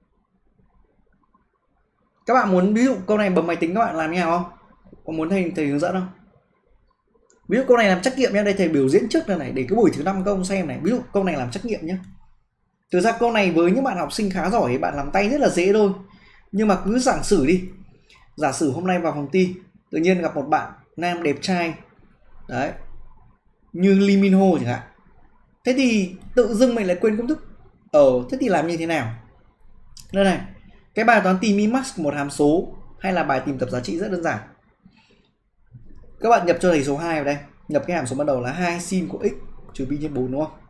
Các bạn muốn ví dụ câu này bấm máy tính các bạn làm như nào không? Có muốn thầy hướng dẫn không? Ví dụ câu này làm trắc nghiệm nhé, đây thầy biểu diễn trước này để cái buổi thứ 5 các ông xem này. Ví dụ câu này làm trắc nghiệm nhé. Thực ra câu này với những bạn học sinh khá giỏi thì bạn làm tay rất là dễ thôi. Nhưng mà cứ giảng sử đi. Giả sử hôm nay vào phòng thi, tự nhiên gặp một bạn nam đẹp trai. Đấy. Như Lee Min Ho chẳng hạn. Thế thì tự dưng mình lại quên công thức. Thế thì làm như thế nào? Đây này. Cái bài toán tìm min-max của một hàm số hay là bài tìm tập giá trị rất đơn giản. Các bạn nhập cho thầy số 2 vào đây. Nhập cái hàm số ban đầu là 2 sin của x trừ pi nhân 4 đúng không?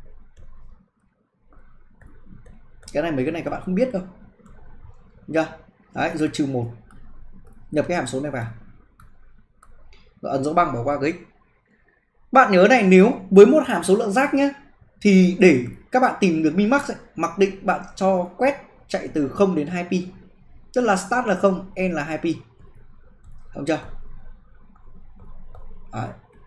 Cái này mấy cái này các bạn không biết đâu. Nhá. Đấy, rồi trừ 1. Nhập cái hàm số này vào. Rồi ấn dấu bằng bỏ qua cái x. Bạn nhớ này, nếu với một hàm số lượng giác nhé, thì để các bạn tìm được min-max ấy, mặc định bạn cho quét chạy từ 0 đến 2pi. Tức là start là 0, end là 2pi. Không chưa? Đấy.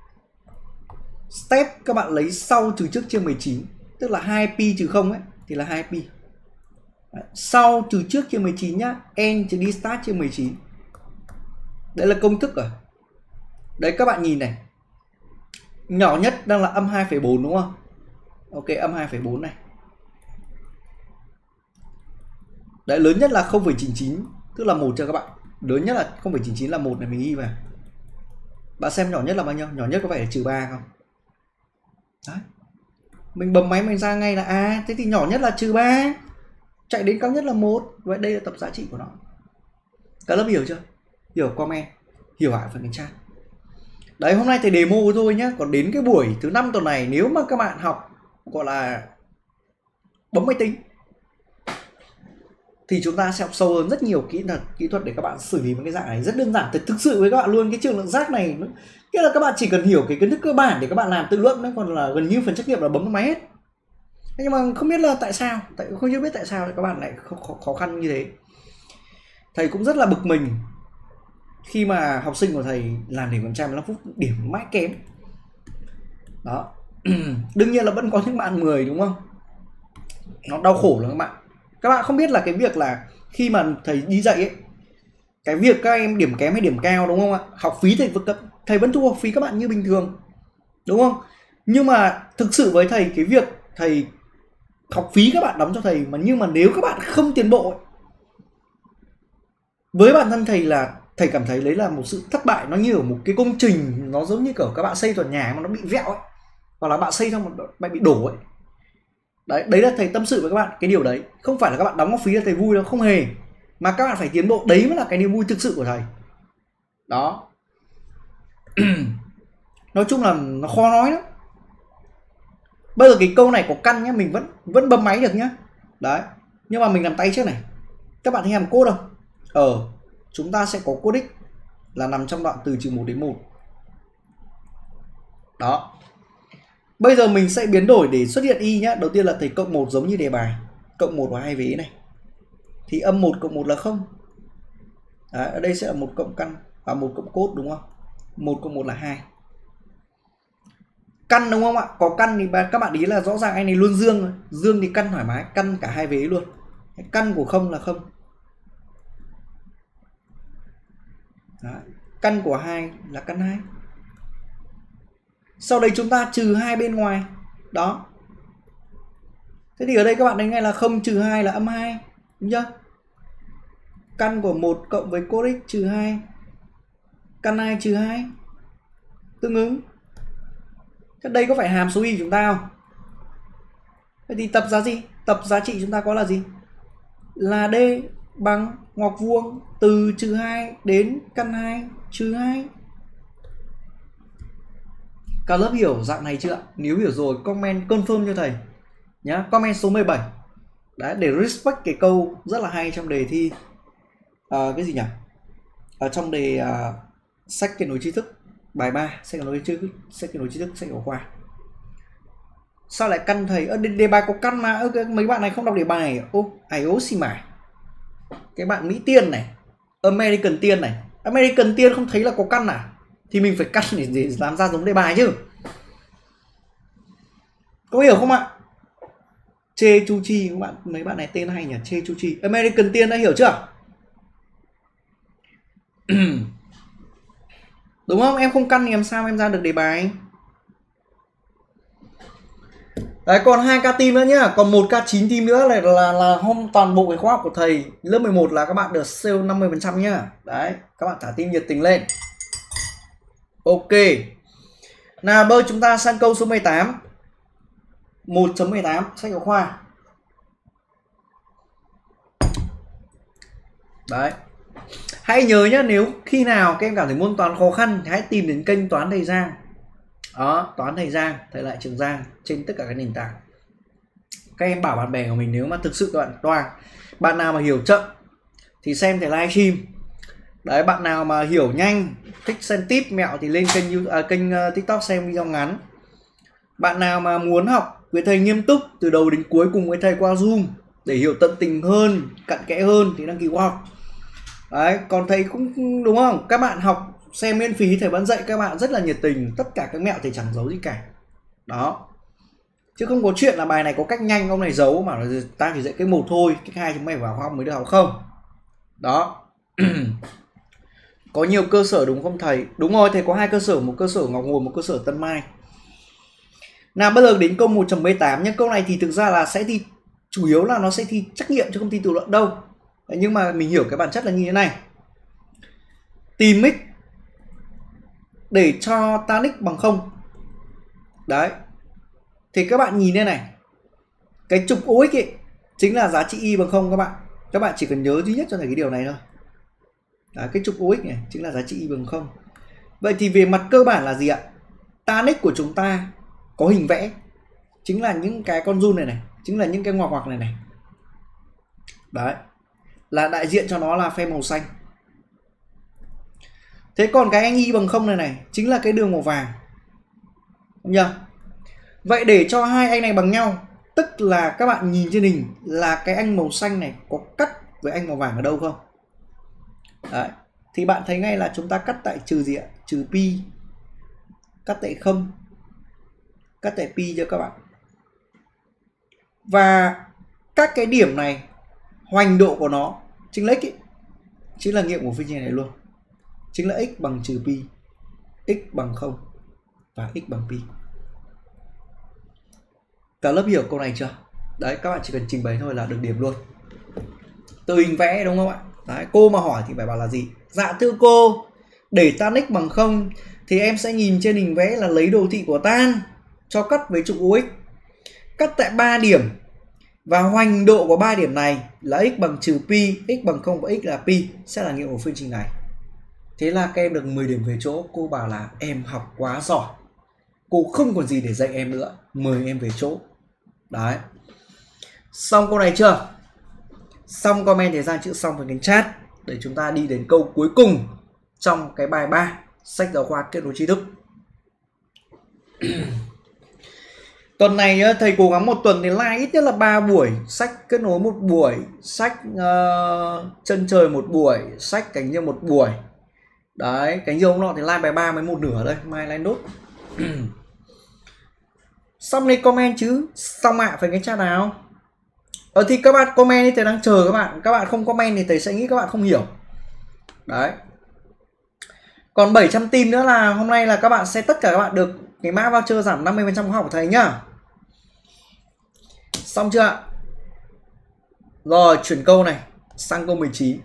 Step các bạn lấy sau trừ trước chia 19. Tức là 2pi trừ 0 ấy, thì là 2pi. Đấy. Sau trừ trước chia 19 nhá, end trừ đi start chia 19. Đấy là công thức rồi. Đấy các bạn nhìn này. Nhỏ nhất đang là âm 2,4 đúng không? Ok, âm 2,4 này. Đấy, lớn nhất là 0,99, tức là 1 cho các bạn. Lớn nhất là 0,99 là 1 này, mình ghi vào. Bạn xem nhỏ nhất là bao nhiêu? Nhỏ nhất có phải là trừ 3 không? Đấy. Mình bấm máy mình ra ngay là thế thì nhỏ nhất là trừ 3. Chạy đến cao nhất là 1. Vậy đây là tập giá trị của nó. Cả lớp hiểu chưa? Hiểu comment, hiểu hỏi phần chat. Đấy, hôm nay thầy demo thôi nhá. Còn đến cái buổi thứ 5 tuần này, nếu mà các bạn học gọi là bấm máy tính thì chúng ta sẽ học sâu hơn rất nhiều kỹ thuật để các bạn xử lý một cái dạng này rất đơn giản. Thực sự với các bạn luôn, cái trường lượng giác này nghĩa là các bạn chỉ cần hiểu cái kiến thức cơ bản để các bạn làm tự luận, nó còn là gần như phần trắc nghiệm là bấm máy hết. Nhưng mà không biết là tại sao, không biết tại sao các bạn lại khó khăn như thế. Thầy cũng rất là bực mình khi mà học sinh của thầy làm điểm 115 phút điểm mãi kém. Đó. Đương nhiên là vẫn có những bạn 10 đúng không? Nó đau khổ lắm các bạn. Các bạn không biết là cái việc là khi mà thầy đi dạy ấy, cái việc các em điểm kém hay điểm cao đúng không ạ? Học phí thầy vẫn thu học phí các bạn như bình thường. Đúng không? Nhưng mà thực sự với thầy, cái việc thầy học phí các bạn đóng cho thầy, nhưng mà nếu các bạn không tiến bộ ấy, với bản thân thầy là thầy cảm thấy đấy là một sự thất bại. Nó như ở một cái công trình, nó giống như kiểu các bạn xây tòa nhà mà nó bị vẹo ấy, hoặc là bạn xây xong bạn bị đổ ấy. Đấy là thầy tâm sự với các bạn cái điều đấy. Không phải là các bạn đóng học phí là thầy vui đâu, không hề. Mà các bạn phải tiến bộ, đấy mới là cái niềm vui thực sự của thầy. Đó. Nói chung là nó khó nói lắm. Bây giờ cái câu này có căn nhá, mình vẫn bấm máy được nhá. Đấy. Nhưng mà mình làm tay trước này. Các bạn thấy hàm code không? Chúng ta sẽ có code x là nằm trong đoạn từ -1 đến 1. Đó. Bây giờ mình sẽ biến đổi để xuất hiện y nhá. Đầu tiên là thầy cộng 1 giống như đề bài. Cộng 1 vào hai vế này. Thì âm 1 cộng 1 là 0. Đấy, ở đây sẽ là 1 cộng căn và 1 cộng cốt đúng không? 1 cộng 1 là 2. Căn đúng không ạ? Có căn thì các bạn ý là rõ ràng anh này luôn dương rồi. Dương thì căn thoải mái, căn cả hai vế luôn. Căn của 0 là 0. Đấy. Căn của 2 là căn 2. Sau đây chúng ta trừ 2 bên ngoài. Đó. Thế thì ở đây các bạn thấy ngay là 0 trừ 2 là âm 2. Đúng chưa? Căn của 1 cộng với cos x trừ 2. Căn 2 trừ 2. Tương ứng. Thế đây có phải hàm số y chúng ta không? Thế thì tập giá gì? Tập giá trị chúng ta có là gì? Là D bằng ngoặc vuông từ -2 đến căn 2 trừ 2. Cả lớp hiểu dạng này chưa? Nếu hiểu rồi comment confirm cho thầy nhá. Comment số 17. Đấy, để respect cái câu rất là hay trong đề thi cái gì nhỉ? Ở trong đề sách kết nối tri thức bài 3, sách kết nối tri thức sách giáo khoa. Sao lại căn thầy? Đề bài có căn mà. Mấy bạn này không đọc đề bài. Ai ố xì mải. Cái bạn Mỹ Tiên này, American Tiên này, American Tiên không thấy là có căn à? Thì mình phải căn để làm ra giống đề bài chứ. Có hiểu không ạ? Chê Chu Chi, các bạn, mấy bạn này tên hay nhỉ? Chê Chu Chi. American Tiên đã hiểu chưa? Đúng không? Em không căn thì làm sao em ra được đề bài? Đấy, còn 2k team nữa nhá. Còn 1k9 team nữa là hôm toàn bộ cái khóa học của thầy lớp 11 là các bạn được sale 50% nhá. Đấy, các bạn thả team nhiệt tình lên. Ok. Nào bây chúng ta sang câu số 18. 1.18 sách giáo khoa. Đấy. Hãy nhớ nhá, nếu khi nào các em cảm thấy môn toán khó khăn thì hãy tìm đến kênh Toán Thầy Giang. Đó, Toán Thầy Giang, thầy lại Trường Giang trên tất cả các nền tảng. Các em bảo bạn bè của mình nếu mà thực sự các bạn toán, bạn nào mà hiểu chậm thì xem thầy livestream. Đấy, bạn nào mà hiểu nhanh, thích xem tip mẹo thì lên kênh TikTok xem video ngắn. Bạn nào mà muốn học với thầy nghiêm túc từ đầu đến cuối cùng với thầy qua Zoom để hiểu tận tình hơn, cặn kẽ hơn thì đăng ký khóa học. Đấy, còn thầy cũng đúng không? Các bạn học xem miễn phí, thầy vẫn dạy các bạn rất là nhiệt tình, tất cả các mẹo thầy chẳng giấu gì cả. Đó. Chứ không có chuyện là bài này có cách nhanh ông này giấu mà ta chỉ dạy cách 1 thôi, cách 2 chúng mày vào học mới được học không? Đó. Có nhiều cơ sở đúng không thầy? Đúng rồi, thầy có 2 cơ sở, một cơ sở Ngọc Hồi, một cơ sở Tân Mai. Nào bây giờ đến câu 1.18 nhé. Câu này thì thực ra là sẽ thi, chủ yếu là nó sẽ thi trắc nghiệm chứ không thi tự luận đâu. Đấy, nhưng mà mình hiểu cái bản chất là như thế này. Tìm x để cho tan x bằng 0. Đấy. Thì các bạn nhìn đây này. Cái trục OX ấy chính là giá trị y bằng 0 các bạn. Các bạn chỉ cần nhớ duy nhất cho thầy cái điều này thôi. Đấy, cái trục OX này chính là giá trị y bằng 0. Vậy thì về mặt cơ bản là gì ạ? Tan x của chúng ta có hình vẽ, chính là những cái con giun này này, chính là những cái ngoặc ngoặc này này. Đấy. là đại diện cho nó là phe màu xanh. Thế còn cái anh y bằng 0 này này chính là cái đường màu vàng. Đúng chưa? Vậy để cho hai anh này bằng nhau, tức là các bạn nhìn trên hình là cái anh màu xanh này có cắt với anh màu vàng ở đâu không? Đấy. Thì bạn thấy ngay là chúng ta cắt tại trừ gì ạ? Trừ pi, cắt tại 0, cắt tại pi cho các bạn. Và các cái điểm này hoành độ của nó chính là x ấy, chính là nghiệm của phương trình này luôn, chính là x bằng trừ pi, x bằng 0 và x bằng pi. Cả lớp hiểu câu này chưa? Đấy, các bạn chỉ cần trình bày thôi là được điểm luôn. Từ hình vẽ đúng không ạ? Đấy, cô mà hỏi thì phải bảo là gì? Dạ thưa cô, để tan x bằng 0 thì em sẽ nhìn trên hình vẽ là lấy đồ thị của tan cho cắt với trục UX. Cắt tại 3 điểm và hoành độ của 3 điểm này là x bằng trừ pi, x bằng 0 và x là pi sẽ là nghiệm của phương trình này. Thế là các em được 10 điểm về chỗ. Cô bảo là em học quá giỏi, cô không còn gì để dạy em nữa, mời em về chỗ. Đấy. Xong câu này chưa? Xong comment để ra chữ xong vào kênh chat để chúng ta đi đến câu cuối cùng trong cái bài 3 sách giáo khoa kết nối tri thức. Tuần này thầy cố gắng một tuần thì like ít nhất là 3 buổi, sách kết nối 1 buổi, sách chân trời 1 buổi, sách cánh diều 1 buổi. Đấy, cánh diều hôm nọ thì like bài 3 mới 1/2 đây, mai like nốt. Xong đi comment chứ, xong ạ, phải cái chat nào. Thì các bạn comment đi, thầy đang chờ các bạn không comment thì thầy sẽ nghĩ các bạn không hiểu. Đấy. Còn 700 team nữa là hôm nay là các bạn sẽ tất cả các bạn được cái mã voucher giảm 50% khóa học của thầy nhá. Xong chưa ạ? Rồi, chuyển câu này sang câu 19.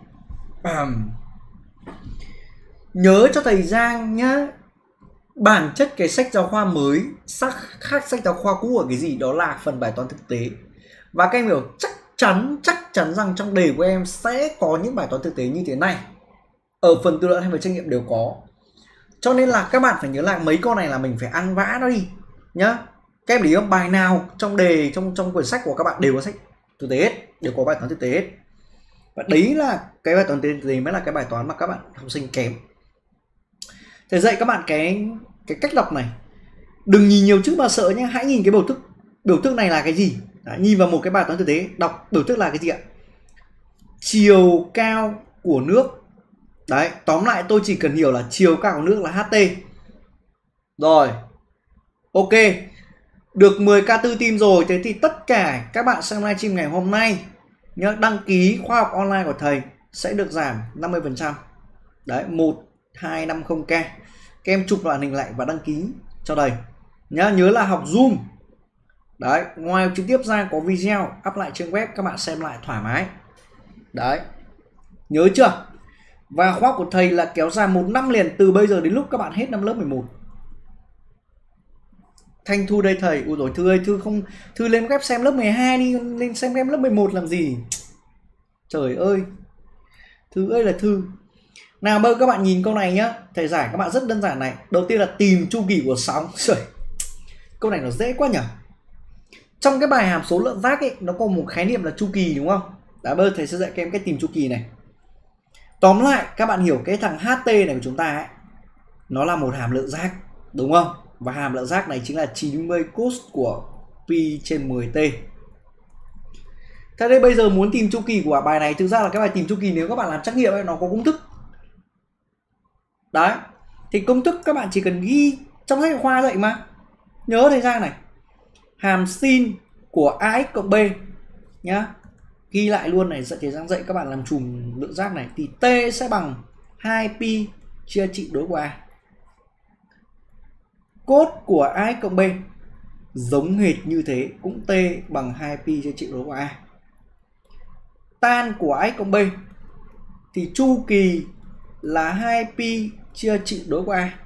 Nhớ cho thầy Giang nhá. Bản chất cái sách giáo khoa mới khác sách giáo khoa cũ ở cái gì? Đó là phần bài toán thực tế. Và các em hiểu chắc chắn rằng trong đề của em sẽ có những bài toán thực tế như thế này. Ở phần tự luận hay phần trắc nghiệm đều có. Cho nên là các bạn phải nhớ lại mấy câu này là mình phải ăn vã nó đi nhá. Các em để ý không? Bài nào trong đề trong quyển sách của các bạn đều có sách thực tế hết, đều có bài toán thực tế hết. Và đấy là cái bài toán thực tế mới là cái bài toán mà các bạn học sinh kém. Thầy dạy các bạn cái cách đọc này. Đừng nhìn nhiều chữ mà sợ nhé. Hãy nhìn cái biểu thức. Biểu thức này là cái gì? Đấy, nhìn vào một cái bài toán thực tế, đọc biểu thức là cái gì ạ? Chiều cao của nước. Đấy, tóm lại tôi chỉ cần hiểu là chiều cao của nước là HT. Rồi. Ok. Được 10k4 team rồi. Thế thì tất cả các bạn xem livestream ngày hôm nay nhớ đăng ký khóa học online của thầy sẽ được giảm 50%. Đấy, 1250k. Các em chụp màn hình lại và đăng ký cho thầy. Nhớ là học Zoom. Đấy, ngoài trực tiếp ra có video up lại trên web, các bạn xem lại thoải mái. Đấy. Nhớ chưa? Và khóa học của thầy là kéo dài 1 năm liền, từ bây giờ đến lúc các bạn hết năm lớp 11. Thanh Thu đây thầy. Ui rồi Thư ơi, Thư lên web xem lớp 12 đi, lên xem em lớp 11 làm gì? Trời ơi. Thư ơi là Thư. Nào bây giờ các bạn nhìn câu này nhá, thầy giải các bạn rất đơn giản này. Đầu tiên là tìm chu kỳ của sóng. Trời. Câu này nó dễ quá nhỉ. Trong cái bài hàm số lượng giác ấy, nó có một khái niệm là chu kỳ đúng không? Đã bây giờ thầy sẽ dạy các em cách tìm chu kỳ này. Tóm lại các bạn hiểu cái thằng HT này của chúng ta ấy, nó là một hàm lượng giác đúng không? Và hàm lượng giác này chính là 90 cos của pi trên 10t. Thế đây bây giờ muốn tìm chu kỳ của bài này, thực ra là cái bài tìm chu kỳ nếu các bạn làm trắc nghiệm ấy, nó có công thức. Đấy. Thì công thức các bạn chỉ cần ghi trong sách khoa dạy mà. Nhớ thầy Giang này. Hàm sin của AX cộng B nhá. Ghi lại luôn này, thầy Giang dạy các bạn làm chùm lượng giác này thì T sẽ bằng 2pi chia trị đối của A. Cos của AX cộng B giống hệt như thế, cũng T bằng 2pi chia trị đối của A. Tan của AX cộng B thì chu kỳ là 2pi chia trị đối của A.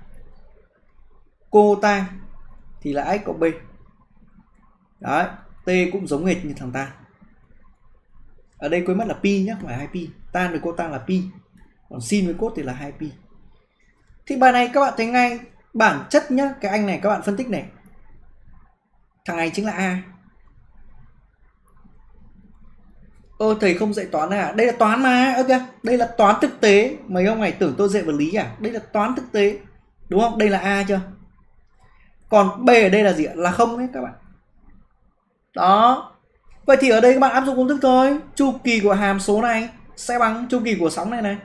Cotan thì là AX cộng B. Đấy, T cũng giống hệt như thằng tan. Ở đây quên mất là pi nhé, không phải 2pi. Tan với cotan là pi. Còn sin với cos thì là 2pi. Thì bài này các bạn thấy ngay bản chất nhá, cái anh này các bạn phân tích này. Thằng này chính là A. Thầy không dạy toán à? Đây là toán mà. Ok, đây là toán thực tế. Mấy ông này tưởng tôi dạy vật lý à? Đây là toán thực tế. Đúng không? Đây là A chưa? Còn B ở đây là gì ạ? Là không đấy các bạn. Đó. Vậy thì ở đây các bạn áp dụng công thức thôi. Chu kỳ của hàm số này sẽ bằng chu kỳ của sóng này này.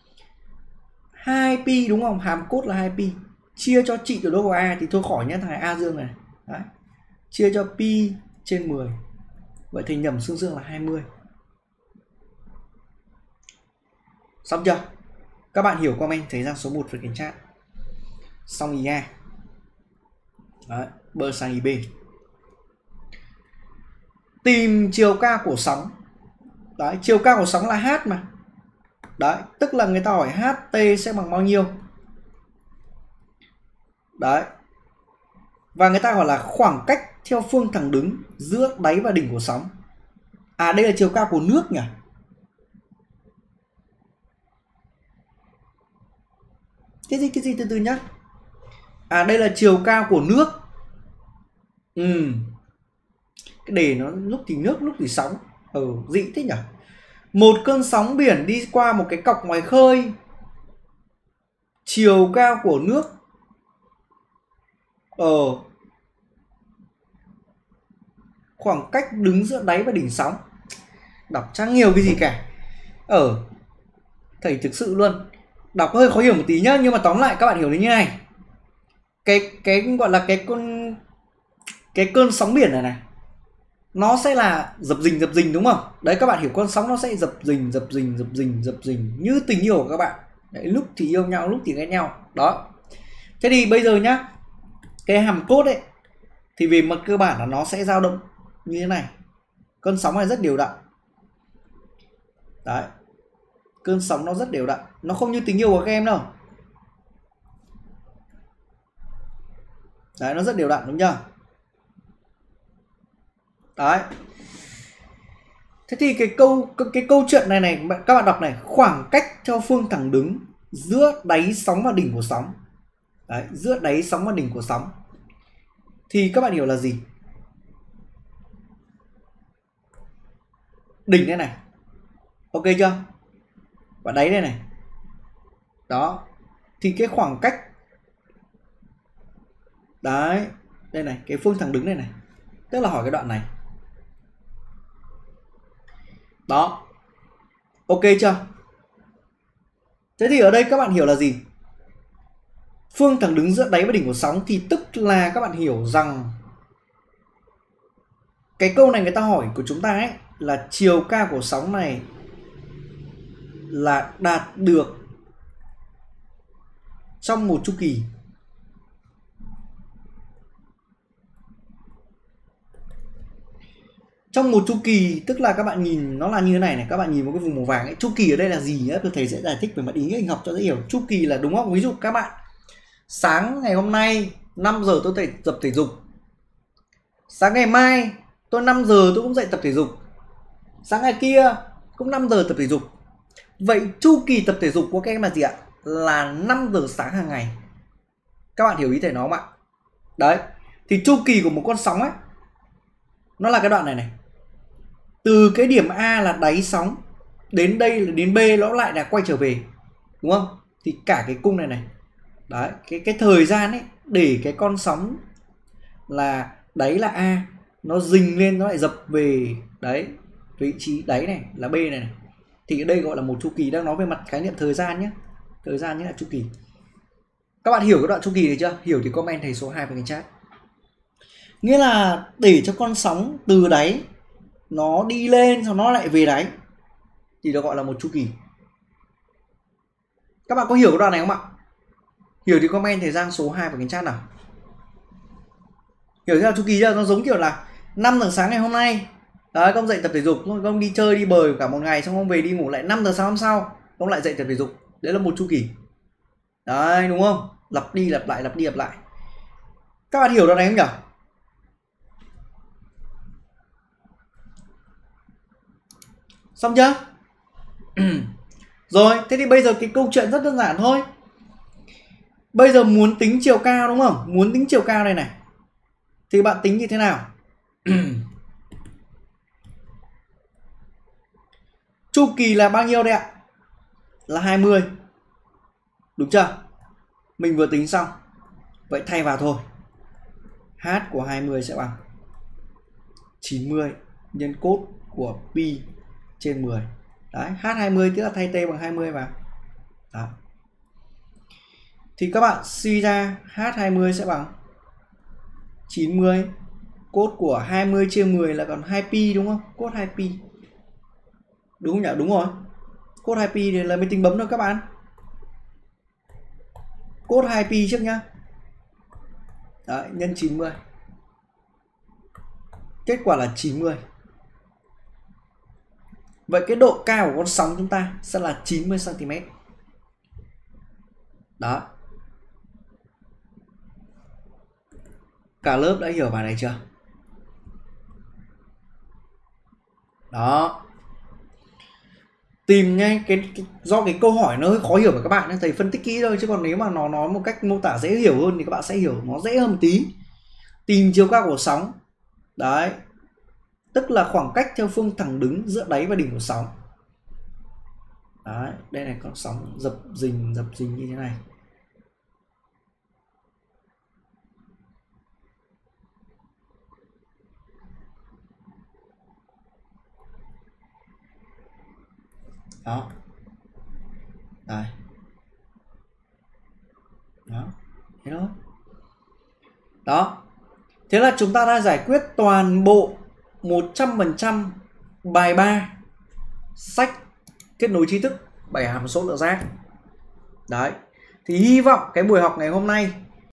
2pi đúng không? Hàm cốt là 2pi. Chia cho trị tuyệt đối của A thì thôi khỏi nhé, thằng A dương này. Đấy. Chia cho pi trên 10. Vậy thì nhầm xương dương là 20. Xong chưa? Các bạn hiểu comment thấy rằng số 1 phải kiểm tra. Xong ý A. Đấy, bơ sang ý B. Tìm chiều cao của sóng. Đấy, chiều cao của sóng là h mà. Đấy, tức là người ta hỏi ht sẽ bằng bao nhiêu. Đấy. Và người ta hỏi là khoảng cách theo phương thẳng đứng giữa đáy và đỉnh của sóng. À, đây là chiều cao của nước nhỉ? Cái gì từ từ nhá. À, đây là chiều cao của nước. Cái đề nó lúc thì nước, lúc thì sóng. Dị thế nhỉ? Một cơn sóng biển đi qua một cái cọc ngoài khơi. Chiều cao của nước. Khoảng cách đứng giữa đáy và đỉnh sóng. Đọc chẳng nhiều cái gì cả. Thầy thực sự luôn. Đọc hơi khó hiểu một tí nhá, nhưng mà tóm lại các bạn hiểu như này. Cái gọi là cái cơn sóng biển này nó sẽ là dập dình đúng không? Đấy, các bạn hiểu con sóng nó sẽ dập dình như tình yêu của các bạn. Đấy, lúc thì yêu nhau, lúc thì ghét nhau. Đó. Thế thì bây giờ nhá, cái hàm cốt ấy thì về mặt cơ bản là nó sẽ dao động như thế này. Cơn sóng này rất đều đặn. Đấy. Cơn sóng nó rất đều đặn, nó không như tình yêu của các em đâu. Đấy, nó rất đều đặn đúng chưa? Đấy. Thế thì cái câu chuyện này các bạn đọc này, khoảng cách theo phương thẳng đứng giữa đáy sóng và đỉnh của sóng. Đấy, giữa đáy sóng và đỉnh của sóng. Thì các bạn hiểu là gì? Đỉnh đây này. Ok chưa? Và đáy đây này. Đó. Thì cái khoảng cách. Đấy. Đây này, cái phương thẳng đứng đây này. Tức là hỏi cái đoạn này. Đó. Ok chưa? Thế thì ở đây các bạn hiểu là gì? Phương thẳng đứng giữa đáy và đỉnh của sóng thì tức là các bạn hiểu rằng cái câu này người ta hỏi của chúng ta ấy là chiều cao của sóng này là đạt được trong một chu kỳ. Trong một chu kỳ tức là các bạn nhìn nó là như thế này này, các bạn nhìn một cái vùng màu vàng ấy, chu kỳ ở đây là gì nhá? Thầy sẽ giải thích về mặt ý nghĩa hình học cho dễ hiểu. Chu kỳ là đúng không? Ví dụ các bạn sáng ngày hôm nay 5 giờ tôi tập thể dục. Sáng ngày mai tôi 5 giờ tôi cũng dậy tập thể dục. Sáng ngày kia cũng 5 giờ tập thể dục. Vậy chu kỳ tập thể dục của các em là gì ạ? Là 5 giờ sáng hàng ngày. Các bạn hiểu ý thầy nói không ạ? Đấy. Thì chu kỳ của một con sóng ấy nó là cái đoạn này này. Từ cái điểm A là đáy sóng đến đây là đến B, nó lại là quay trở về. Đúng không? Thì cả cái cung này này. Đấy, cái thời gian ấy để cái con sóng là đáy là A nó dình lên nó lại dập về đấy, vị trí đáy này là B này. Thì ở đây gọi là một chu kỳ, đang nói về mặt khái niệm thời gian nhé. Thời gian nhé là chu kỳ. Các bạn hiểu cái đoạn chu kỳ này chưa? Hiểu thì comment thầy số 2 vào cái chat. Nghĩa là để cho con sóng từ đáy nó đi lên xong nó lại về đáy thì được gọi là một chu kỳ. Các bạn có hiểu cái đoạn này không ạ? Hiểu thì comment thầy Giang số 2 vào cái chat nào. Hiểu theo chu kỳ chưa? Nó giống kiểu là 5 giờ sáng ngày hôm nay đấy, con dậy tập thể dục, con đi chơi đi bời cả một ngày xong con về đi ngủ, lại 5 giờ sáng hôm sau con lại dậy tập thể dục. Đấy là một chu kỳ. Đấy, đúng không? Lặp đi lặp lại. Các bạn hiểu đoạn này không nhỉ? Xong chưa? Rồi, thế thì bây giờ cái câu chuyện rất đơn giản thôi. Bây giờ muốn tính chiều cao đúng không? Muốn tính chiều cao này này thì bạn tính như thế nào? Chu kỳ là bao nhiêu đây ạ? Là 20. Đúng chưa? Mình vừa tính xong. Vậy thay vào thôi. H của 20 sẽ bằng 90 nhân cos của pi trên 10. Đấy, H20 tức là thay t bằng 20 vào. Đó. Thì các bạn suy ra H20 sẽ bằng 90 cos của 20 chia 10 là còn 2pi đúng không? Cos 2pi. Đúng không nhỉ? Đúng rồi. Cos 2pi thì là mình tính bấm thôi các bạn. Cos 2pi trước nhá. Đấy, nhân 90. Kết quả là 90. Vậy cái độ cao của con sóng chúng ta sẽ là 90 cm. Đó. Cả lớp đã hiểu bài này chưa? Đó. Tìm ngay do cái câu hỏi nó hơi khó hiểu với các bạn nên thầy phân tích kỹ thôi, chứ còn nếu mà nó nói một cách mô tả dễ hiểu hơn thì các bạn sẽ hiểu nó dễ hơn một tí. Tìm chiều cao của sóng. Đấy. Tức là khoảng cách theo phương thẳng đứng giữa đáy và đỉnh của sóng. Đấy, đây này, con sóng dập dình như thế này. Đó. Đây. Đó. Thế thôi. Đó. Thế là chúng ta đã giải quyết toàn bộ 100% bài 3 sách kết nối trí thức, bài hàm số lượng giác. Đấy. Thì hy vọng cái buổi học ngày hôm nay